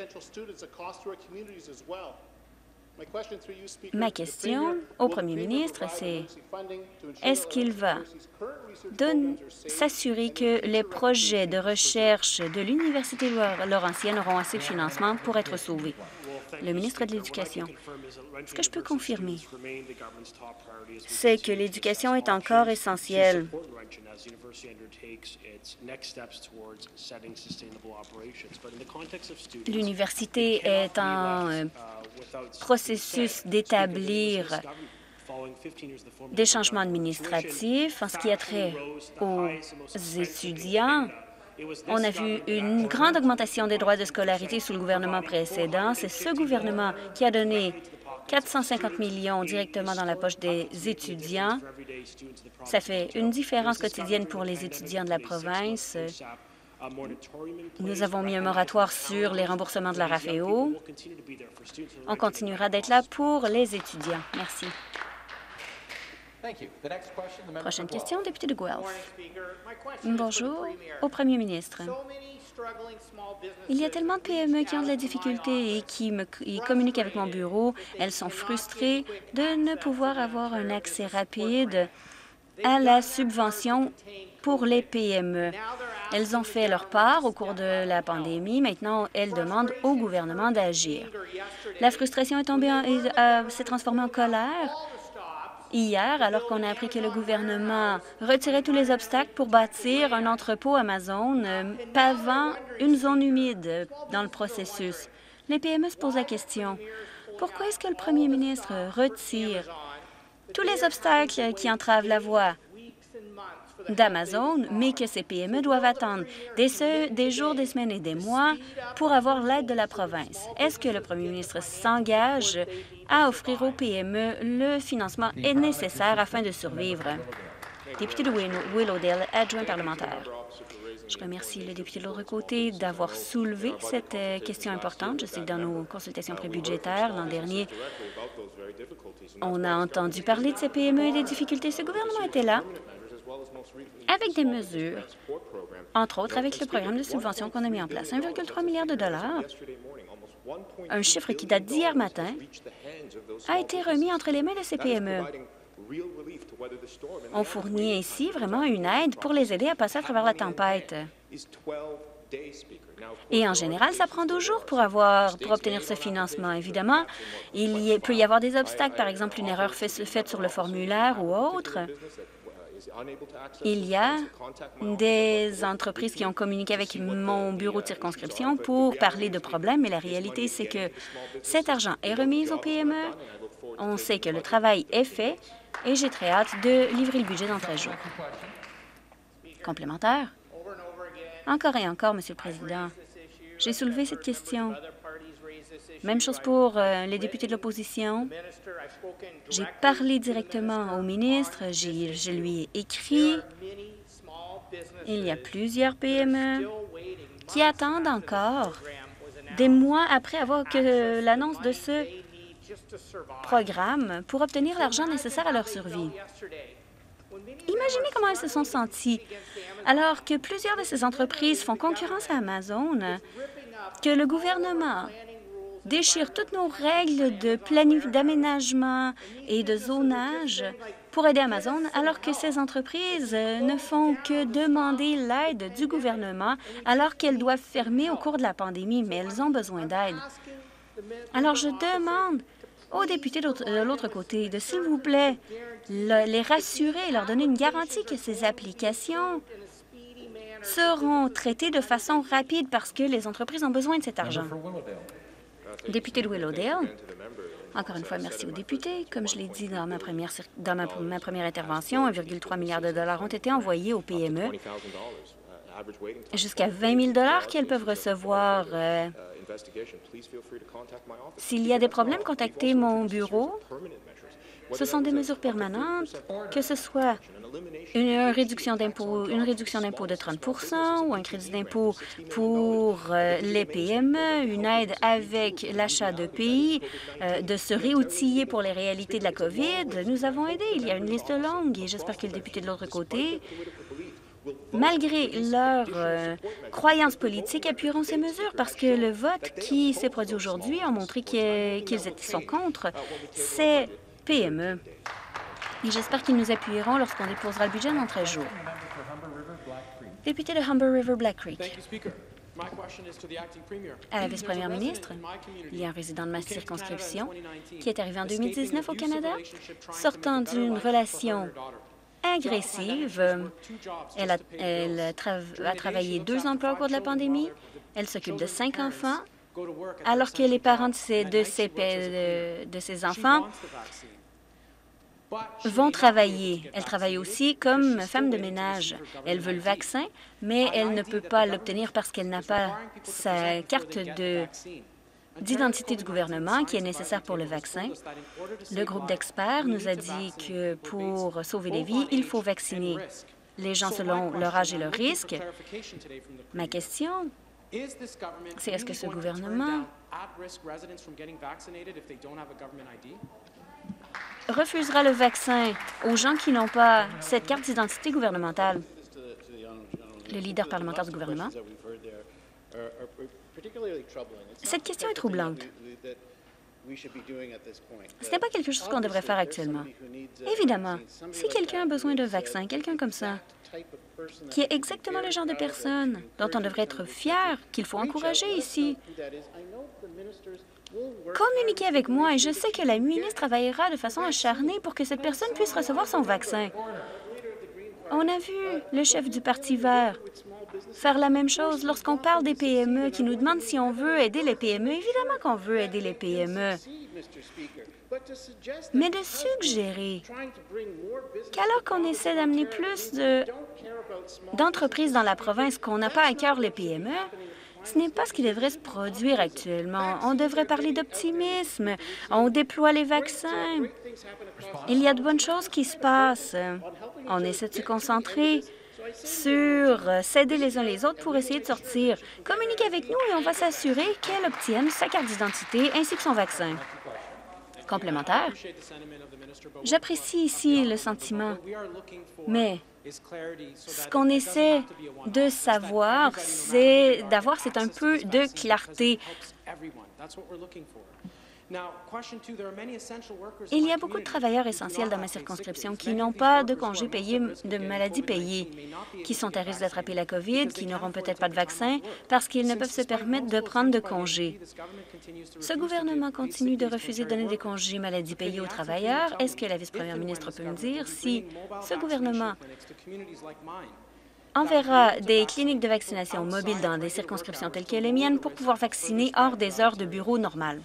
Ma question au premier ministre, c'est est-ce qu'il va s'assurer que les projets de recherche de l'Université Laurentienne auront assez de financement pour être sauvés? Le ministre de l'Éducation. Ce que je peux confirmer, c'est que l'éducation est encore essentielle. L'université est en euh, processus d'établir des changements administratifs en ce qui a trait aux étudiants. On a vu une grande augmentation des droits de scolarité sous le gouvernement précédent. C'est ce gouvernement qui a donné quatre cent cinquante millions directement dans la poche des étudiants. Ça fait une différence quotidienne pour les étudiants de la province. Nous avons mis un moratoire sur les remboursements de la R A F E O. On continuera d'être là pour les étudiants. Merci. Prochaine question, député de Guelph. Bonjour au premier ministre. Il y a tellement de P M E qui ont de la difficulté et qui me qui communiquent avec mon bureau. Elles sont frustrées de ne pouvoir avoir un accès rapide à la subvention pour les P M E. Elles ont fait leur part au cours de la pandémie. Maintenant, elles demandent au gouvernement d'agir. La frustration est tombée, en- euh, s'est transformée en colère hier, alors qu'on a appris que le gouvernement retirait tous les obstacles pour bâtir un entrepôt Amazon euh, pavant une zone humide dans le processus. Les P M E se posent la question, pourquoi est-ce que le premier ministre retire tous les obstacles qui entravent la voie d'Amazon, mais que ces P M E doivent attendre des, se- des jours, des semaines et des mois pour avoir l'aide de la province? Est-ce que le premier ministre s'engage à offrir aux P M E le financement nécessaire afin de survivre? Député de Will- Willowdale, adjoint parlementaire. Je remercie le député de l'autre côté d'avoir soulevé cette euh, question importante. Je sais que dans nos consultations prébudgétaires l'an dernier, on a entendu parler de ces P M E et des difficultés. Ce gouvernement était là avec des mesures, entre autres avec le programme de subvention qu'on a mis en place, un virgule trois milliard de dollars, un chiffre qui date d'hier matin, a été remis entre les mains de ces P M E. On fournit ainsi vraiment une aide pour les aider à passer à travers la tempête. Et en général, ça prend douze jours pour, avoir, pour obtenir ce financement. Évidemment, il y a- peut y avoir des obstacles, par exemple une erreur fait- faite sur le formulaire ou autre. Il y a des entreprises qui ont communiqué avec mon bureau de circonscription pour parler de problèmes, mais la réalité, c'est que cet argent est remis aux P M E. On sait que le travail est fait et j'ai très hâte de livrer le budget dans treize jours. Complémentaire? Encore et encore, Monsieur le Président. J'ai soulevé cette question. Même chose pour euh, les députés de l'opposition. J'ai parlé directement au ministre, j'ai- je lui ai écrit. Il y a plusieurs P M E qui attendent encore des mois après avoir que l'annonce de ce programme pour obtenir l'argent nécessaire à leur survie. Imaginez comment elles se sont senties alors que plusieurs de ces entreprises font concurrence à Amazon, que le gouvernement déchire toutes nos règles de planif- d'aménagement et de zonage pour aider Amazon, alors que ces entreprises euh, ne font que demander l'aide du gouvernement alors qu'elles doivent fermer au cours de la pandémie, mais elles ont besoin d'aide. Alors, je demande aux députés de l'autre- de l'autre côté de, s'il vous plaît, le- les rassurer, leur donner une garantie que ces applications seront traitées de façon rapide parce que les entreprises ont besoin de cet argent. Député de Willowdale, encore une fois, merci aux députés. Comme je l'ai dit dans ma première, cir- dans ma, ma première intervention, un virgule trois milliard de dollars ont été envoyés aux P M E, jusqu'à vingt mille dollars qu'elles peuvent recevoir. euh, S'il y a des problèmes, contactez mon bureau. Ce sont des mesures permanentes, que ce soit une, une réduction d'impôt, une réduction d'impôt de trente pour cent ou un crédit d'impôt pour euh, les P M E, une aide avec l'achat de pays, euh, de se réoutiller pour les réalités de la COVID. Nous avons aidé. Il y a une liste longue et j'espère que le député de l'autre côté, malgré leurs euh, croyances politiques, appuieront ces mesures parce que le vote qui s'est produit aujourd'hui a montré qu'ils qu'ils étaient- sont contre ces P M E. Et j'espère qu'ils nous appuieront lorsqu'on déposera le budget dans treize jours. Député de Humber River Black Creek. À la vice-première ministre, il y a un résident de ma circonscription qui est arrivé en deux mille dix-neuf au Canada, sortant d'une relation agressive. Elle a, elle a tra- a travaillé deux emplois au cours de la pandémie. Elle s'occupe de cinq enfants, alors que les parents de ces, de ces, de, de ces enfants vont travailler. Elle travaille aussi comme femme de ménage. Elle veut le vaccin, mais elle ne peut pas l'obtenir parce qu'elle n'a pas sa carte de d'identité du gouvernement qui est nécessaire pour le vaccin. Le groupe d'experts nous a dit que pour sauver des vies, il faut vacciner les gens selon leur âge et leur risque. Ma question, c'est est-ce que ce gouvernement refusera le vaccin aux gens qui n'ont pas cette carte d'identité gouvernementale? Le leader parlementaire du gouvernement. Cette question est troublante. Ce n'est pas quelque chose qu'on devrait faire actuellement. Évidemment, si quelqu'un a besoin d'un vaccin, quelqu'un comme ça, qui est exactement le genre de personne dont on devrait être fier, qu'il faut encourager ici, communiquez avec moi et je sais que la ministre travaillera de façon acharnée pour que cette personne puisse recevoir son vaccin. On a vu le chef du Parti vert faire la même chose lorsqu'on parle des P M E qui nous demandent si on veut aider les P M E. Évidemment qu'on veut aider les P M E. Mais de suggérer qu'alors qu'on essaie d'amener plus d'entreprises dans la province, qu'on n'a pas à cœur les P M E, ce n'est pas ce qui devrait se produire actuellement. On devrait parler d'optimisme. On déploie les vaccins. Il y a de bonnes choses qui se passent. On essaie de se concentrer sur s'aider les uns les autres pour essayer de sortir. Communiquez avec nous et on va s'assurer qu'elle obtienne sa carte d'identité ainsi que son vaccin. Complémentaire. J'apprécie ici le sentiment, mais ce qu'on essaie de savoir, c'est d'avoir c'est un peu de clarté. Il y a beaucoup de travailleurs essentiels dans ma circonscription qui n'ont pas de congés payés de maladie payés, qui sont à risque d'attraper la COVID, qui n'auront peut-être pas de vaccin parce qu'ils ne peuvent se permettre de prendre de congés. Ce gouvernement continue de refuser de donner des congés maladie payés aux travailleurs. Est-ce que la vice-première ministre peut me dire si ce gouvernement enverra des cliniques de vaccination mobiles dans des circonscriptions telles que les miennes pour pouvoir vacciner hors des heures de bureau normales?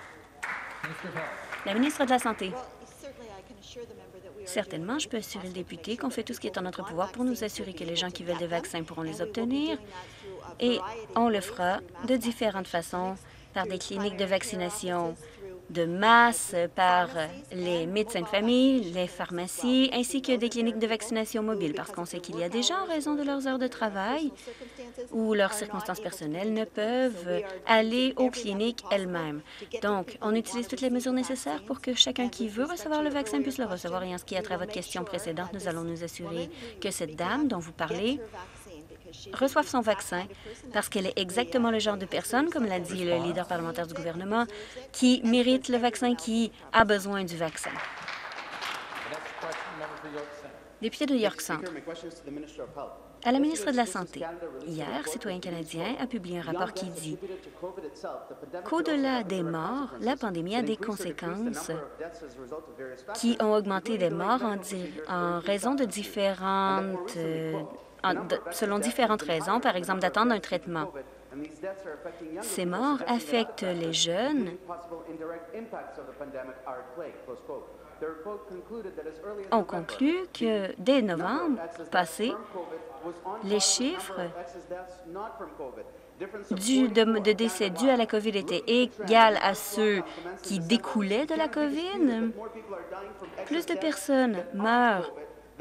La ministre de la Santé. Certainement, je peux assurer le député qu'on fait tout ce qui est en notre pouvoir pour nous assurer que les gens qui veulent des vaccins pourront les obtenir et on le fera de différentes façons, par des cliniques de vaccination de masse, par les médecins de famille, les pharmacies, ainsi que des cliniques de vaccination mobiles, parce qu'on sait qu'il y a des gens, en raison de leurs heures de travail ou leurs circonstances personnelles, ne peuvent aller aux cliniques elles-mêmes. Donc, on utilise toutes les mesures nécessaires pour que chacun qui veut recevoir le vaccin puisse le recevoir. Et en ce qui a trait à votre question précédente, nous allons nous assurer que cette dame dont vous parlez reçoive son vaccin parce qu'elle est exactement le genre de personne, comme l'a dit le leader parlementaire du gouvernement, qui mérite le vaccin, qui a besoin du vaccin. Député de York Centre. À la ministre de la Santé, hier, Citoyens canadiens a publié un rapport qui dit qu'au-delà des morts, la pandémie a des conséquences qui ont augmenté des morts en, en raison de différentes... Euh, En, de, selon différentes raisons, par exemple d'attendre un traitement. Ces morts affectent les jeunes. On conclut que dès novembre passé, les chiffres du, de, de décès dus à la COVID étaient égaux à ceux qui découlaient de la COVID. Plus de personnes meurent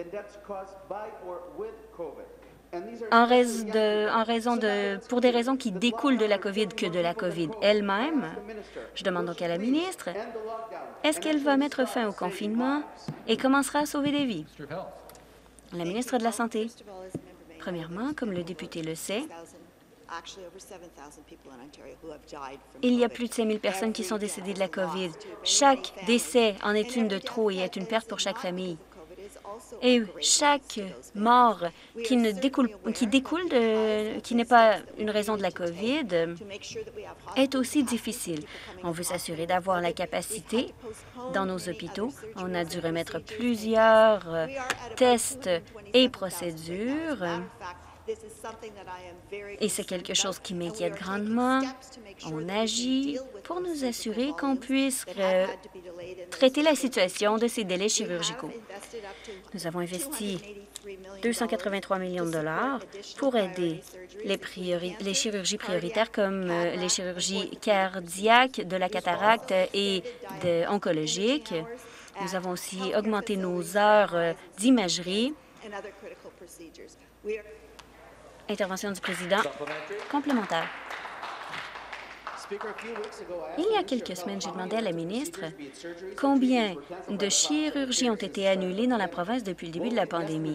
En, rais de, en raison de, pour des raisons qui découlent de la COVID que de la COVID elle-même. Je demande donc à la ministre, est-ce qu'elle va mettre fin au confinement et commencera à sauver des vies? La ministre de la Santé. Premièrement, comme le député le sait, il y a plus de cinq mille personnes qui sont décédées de la COVID. Chaque décès en est une de trop et est une perte pour chaque famille. Et chaque mort qui, ne découle, qui découle de, qui n'est pas une raison de la COVID est aussi difficile. On veut s'assurer d'avoir la capacité dans nos hôpitaux. On a dû remettre plusieurs tests et procédures. Et c'est quelque chose qui m'inquiète grandement. On agit pour nous assurer qu'on puisse euh, traiter la situation de ces délais chirurgicaux. Nous avons investi deux cent quatre-vingt-trois millions de dollars pour aider les, priori les chirurgies prioritaires comme euh, les chirurgies cardiaques, de la cataracte et de oncologiques. Nous avons aussi augmenté nos heures euh, d'imagerie. Intervention du président. Complémentaire. Il y a quelques semaines, j'ai demandé à la ministre combien de chirurgies ont été annulées dans la province depuis le début de la pandémie.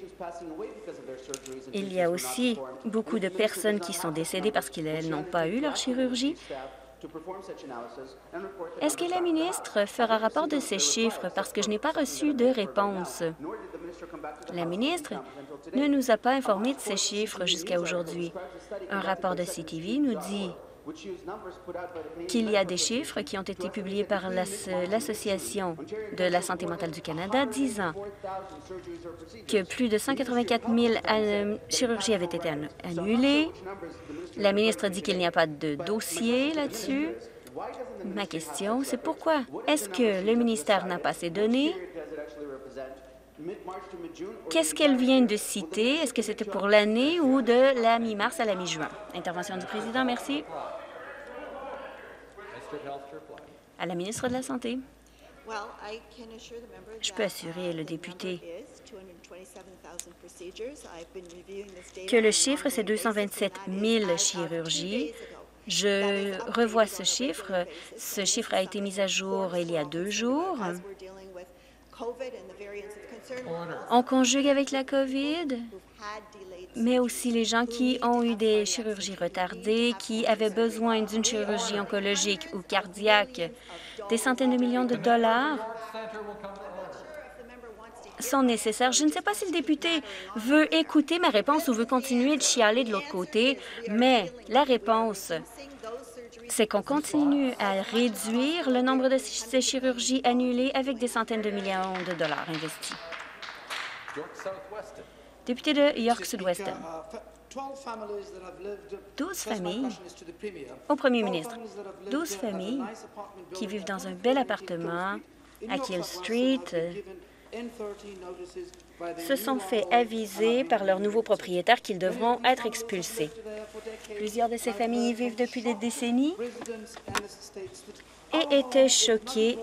Il y a aussi beaucoup de personnes qui sont décédées parce qu'elles n'ont pas eu leur chirurgie. Est-ce que la ministre fera rapport de ces chiffres parce que je n'ai pas reçu de réponse? La ministre ne nous a pas informé de ces chiffres jusqu'à aujourd'hui. Un rapport de C T V nous dit qu'il y a des chiffres qui ont été publiés par l'Association de la santé mentale du Canada disant que plus de cent quatre-vingt-quatre mille chirurgies avaient été annulées. La ministre dit qu'il n'y a pas de dossier là-dessus. Ma question, c'est pourquoi est-ce que le ministère n'a pas ces données? Qu'est-ce qu'elle vient de citer? Est-ce que c'était pour l'année ou de la mi-mars à la mi-juin? Intervention du président, merci. À la ministre de la Santé. Je peux assurer le député que le chiffre, c'est deux cent vingt-sept mille chirurgies. Je revois ce chiffre. Ce chiffre a été mis à jour il y a deux jours. On conjugue avec la COVID, mais aussi les gens qui ont eu des chirurgies retardées, qui avaient besoin d'une chirurgie oncologique ou cardiaque. Des centaines de millions de dollars sont nécessaires. Je ne sais pas si le député veut écouter ma réponse ou veut continuer de chialer de l'autre côté, mais la réponse, c'est qu'on continue à réduire le nombre de ces chirurgies annulées avec des centaines de millions de dollars investis. Député de York Sud-Weston. douze familles au premier ministre. douze familles qui vivent dans un bel appartement à Keele Street se sont fait aviser par leurs nouveaux propriétaires qu'ils devront être expulsés. Plusieurs de ces familles y vivent depuis des décennies et étaient choquées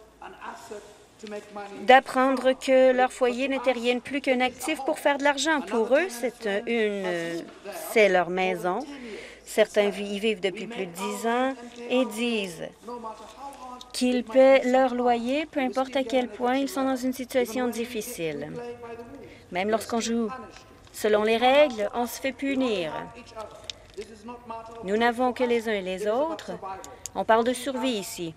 d'apprendre que leur foyer n'était rien de plus qu'un actif pour faire de l'argent. Pour eux, c'est une, c'est leur maison. Certains y vivent depuis plus de dix ans et disent qu'ils paient leur loyer, peu importe à quel point ils sont dans une situation difficile. Même lorsqu'on joue selon les règles, on se fait punir. Nous n'avons que les uns et les autres. On parle de survie ici.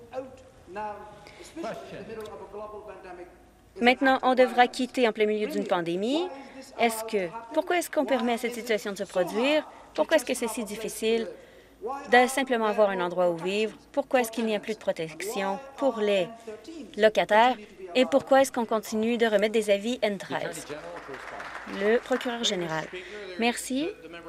Maintenant, on devra quitter en plein milieu d'une pandémie. Est-ce que, pourquoi est-ce qu'on permet à cette situation de se produire? Pourquoi est-ce que c'est si difficile de simplement avoir un endroit où vivre? Pourquoi est-ce qu'il n'y a plus de protection pour les locataires? Et pourquoi est-ce qu'on continue de remettre des avis N treize? Le procureur général. Merci.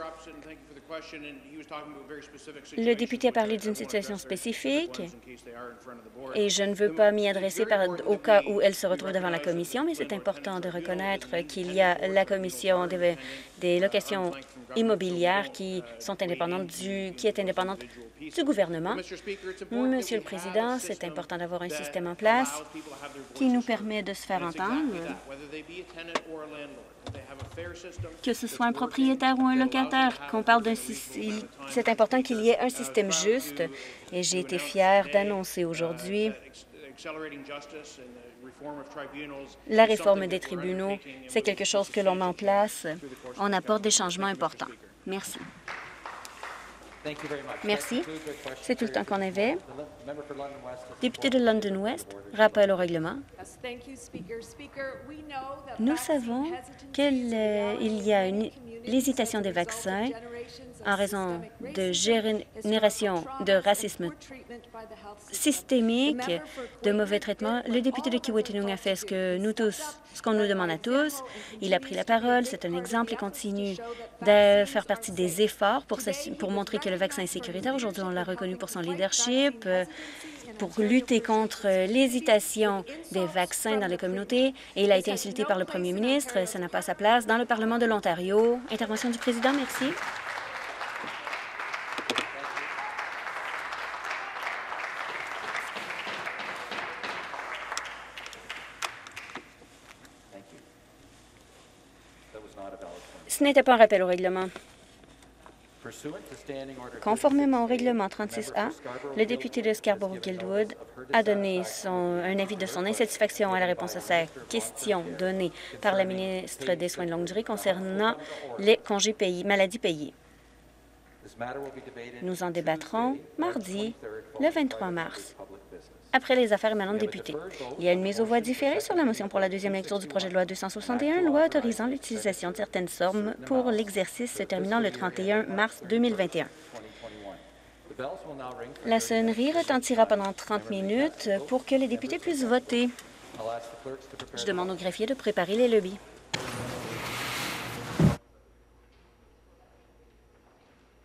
Le député a parlé d'une situation spécifique et je ne veux pas m'y adresser par, au cas où elle se retrouve devant la commission, mais c'est important de reconnaître qu'il y a la commission des, des locations immobilières qui sont indépendantes du, qui est indépendante du gouvernement. Monsieur le Président, c'est important d'avoir un système en place qui nous permet de se faire entendre, que ce soit un propriétaire ou un locataire, qu'on parle d'un système. C'est important qu'il y ait un système juste et j'ai été fière d'annoncer aujourd'hui la réforme des tribunaux. C'est quelque chose que l'on met en place. On apporte des changements importants. Merci. Merci. C'est tout le temps qu'on avait. Député de London West, rappel au règlement. Nous savons qu'il euh, y a une l'hésitation des vaccins en raison de génération de racisme systémique, de mauvais traitements. Le député de Kiiwetinoong a fait ce que nous tous, ce qu'on nous demande à tous. Il a pris la parole. C'est un exemple et continue de faire partie des efforts pour, pour montrer que le vaccin est sécuritaire. Aujourd'hui, on l'a reconnu pour son leadership, pour lutter contre l'hésitation des vaccins dans les communautés. Et il a été insulté par le premier ministre. Ça n'a pas sa place dans le Parlement de l'Ontario. Intervention du président, merci. Ce n'était pas un rappel au règlement. Conformément au règlement trente-six A, le député de Scarborough-Guildwood a donné son, un avis de son insatisfaction à la réponse à sa question donnée par la ministre des Soins de longue durée concernant les congés payés, maladies payées. Nous en débattrons mardi, le vingt-trois mars, après les affaires émanant de députés. Il y a une mise aux voix différée sur la motion pour la deuxième lecture du projet de loi deux cent soixante et un, loi autorisant l'utilisation de certaines sommes pour l'exercice se terminant le trente et un mars deux mille vingt et un. La sonnerie retentira pendant trente minutes pour que les députés puissent voter. Je demande aux greffiers de préparer les lobbies.